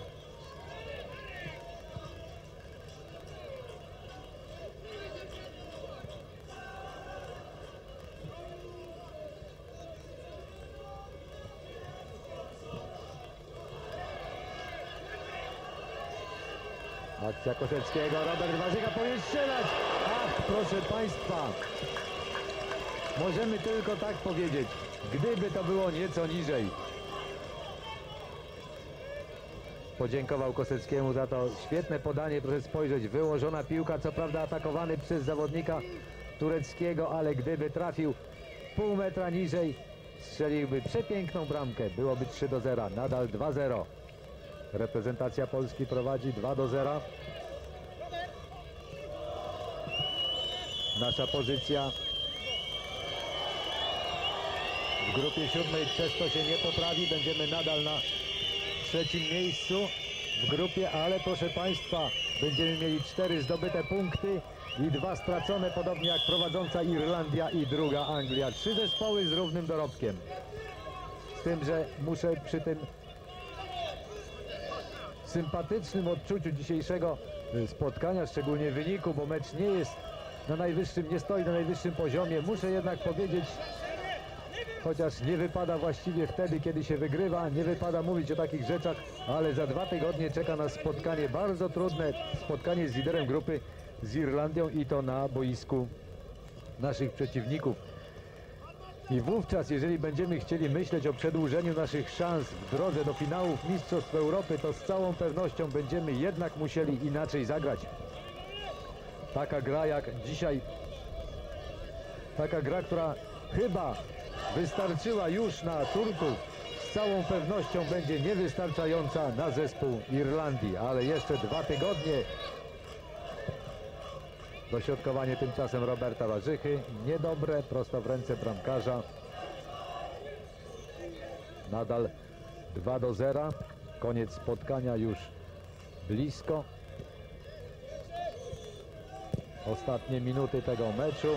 Akcja Koseckiego, Robert Warzycha powinien strzelać. Ach, proszę Państwa, możemy tylko tak powiedzieć, gdyby to było nieco niżej. Podziękował Koseckiemu za to świetne podanie, proszę spojrzeć, wyłożona piłka, co prawda atakowany przez zawodnika tureckiego, ale gdyby trafił pół metra niżej, strzeliłby przepiękną bramkę, byłoby trzy do zera, nadal dwa zero. Reprezentacja Polski prowadzi dwa do zera. Nasza pozycja w grupie siódmej przez to się nie poprawi. Będziemy nadal na trzecim miejscu w grupie, ale proszę Państwa, będziemy mieli cztery zdobyte punkty i dwa stracone, podobnie jak prowadząca Irlandia i druga Anglia. Trzy zespoły z równym dorobkiem. Z tym, że muszę przy tym sympatycznym odczuciu dzisiejszego spotkania, szczególnie wyniku, bo mecz nie jest na najwyższym, nie stoi na najwyższym poziomie. Muszę jednak powiedzieć, chociaż nie wypada właściwie wtedy, kiedy się wygrywa, nie wypada mówić o takich rzeczach, ale za dwa tygodnie czeka nas spotkanie bardzo trudne, spotkanie z liderem grupy, z Irlandią, i to na boisku naszych przeciwników. I wówczas, jeżeli będziemy chcieli myśleć o przedłużeniu naszych szans w drodze do finałów Mistrzostw Europy, to z całą pewnością będziemy jednak musieli inaczej zagrać. Taka gra, jak dzisiaj Taka gra, która chyba wystarczyła już na Turków, z całą pewnością będzie niewystarczająca na zespół Irlandii, ale jeszcze dwa tygodnie. Dośrodkowanie tymczasem Roberta Warzychy, niedobre, prosto w ręce bramkarza. Nadal dwa do zera, koniec spotkania już blisko. Ostatnie minuty tego meczu.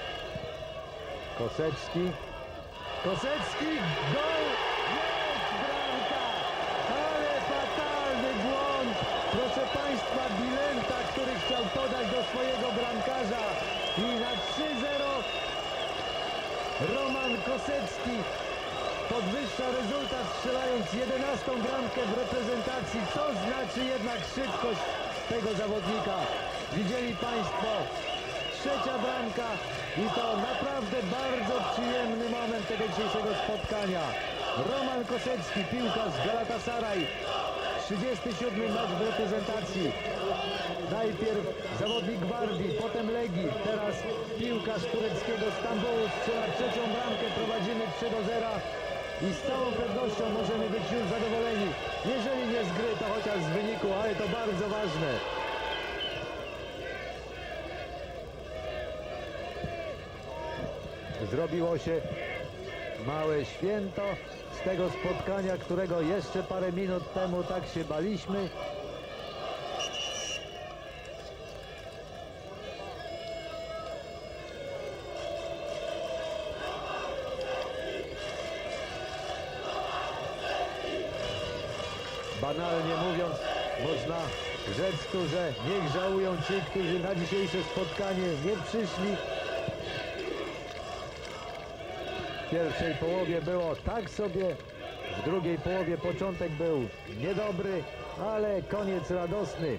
Kosecki. Kosecki, gol! Jest bramka! Ale fatalny błąd! Proszę Państwa, Bilenta, który chciał podać do swojego bramkarza. I na trzy zero Roman Kosecki podwyższa rezultat, strzelając jedenastą bramkę w reprezentacji. Co znaczy jednak szybkość tego zawodnika? Widzieli Państwo, trzecia bramka i to naprawdę bardzo przyjemny moment tego dzisiejszego spotkania. Roman Kosecki, piłkarz z Galatasaray, trzydziesty siódmy mecz w reprezentacji. Najpierw zawodnik Gwardii, potem Legii, teraz piłkarz tureckiego Stambułu strzela trzecią bramkę, prowadzimy trzy do zera i z całą pewnością możemy być już zadowoleni. Jeżeli nie z gry, to chociaż z wyniku, ale to bardzo ważne. Zrobiło się małe święto z tego spotkania, którego jeszcze parę minut temu tak się baliśmy. Banalnie mówiąc, można rzec tu, że niech żałują ci, którzy na dzisiejsze spotkanie nie przyszli. W pierwszej połowie było tak sobie, w drugiej połowie początek był niedobry, ale koniec radosny.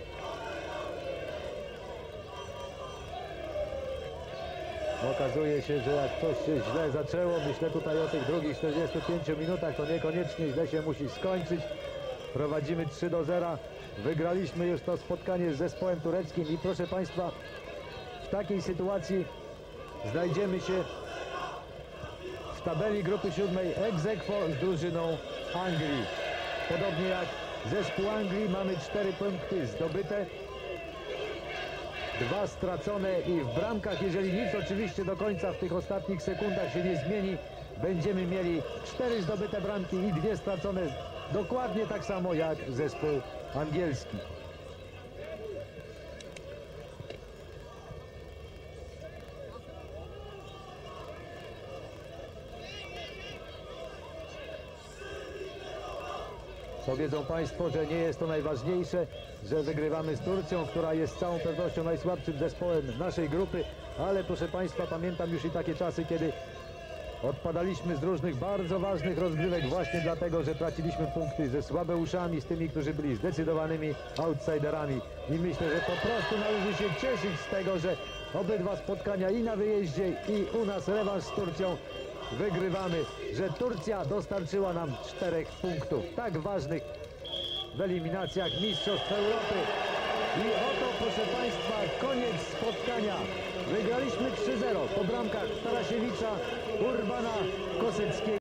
Okazuje się, że jak coś się źle zaczęło, myślę tutaj o tych drugich czterdziestu pięciu minutach, to niekoniecznie źle się musi skończyć. Prowadzimy trzy do zera, wygraliśmy już to spotkanie z zespołem tureckim i proszę Państwa, w takiej sytuacji znajdziemy się w tabeli grupy siódmej ex aequo z drużyną Anglii. Podobnie jak zespół Anglii mamy cztery punkty zdobyte, dwa stracone i w bramkach, jeżeli nic oczywiście do końca w tych ostatnich sekundach się nie zmieni, będziemy mieli cztery zdobyte bramki i dwie stracone, dokładnie tak samo jak zespół angielski. Powiedzą Państwo, że nie jest to najważniejsze, że wygrywamy z Turcją, która jest z całą pewnością najsłabszym zespołem naszej grupy, ale proszę Państwa, pamiętam już i takie czasy, kiedy odpadaliśmy z różnych bardzo ważnych rozgrywek właśnie dlatego, że traciliśmy punkty ze słabeuszami, z tymi, którzy byli zdecydowanymi outsiderami. I myślę, że po prostu należy się cieszyć z tego, że obydwa spotkania i na wyjeździe, i u nas rewanż z Turcją wygrywamy, że Turcja dostarczyła nam czterech punktów tak ważnych w eliminacjach Mistrzostw Europy. I oto, proszę Państwa, koniec spotkania. Wygraliśmy trzy zero po bramkach Tarasiewicza, Urbana, Koseckiego.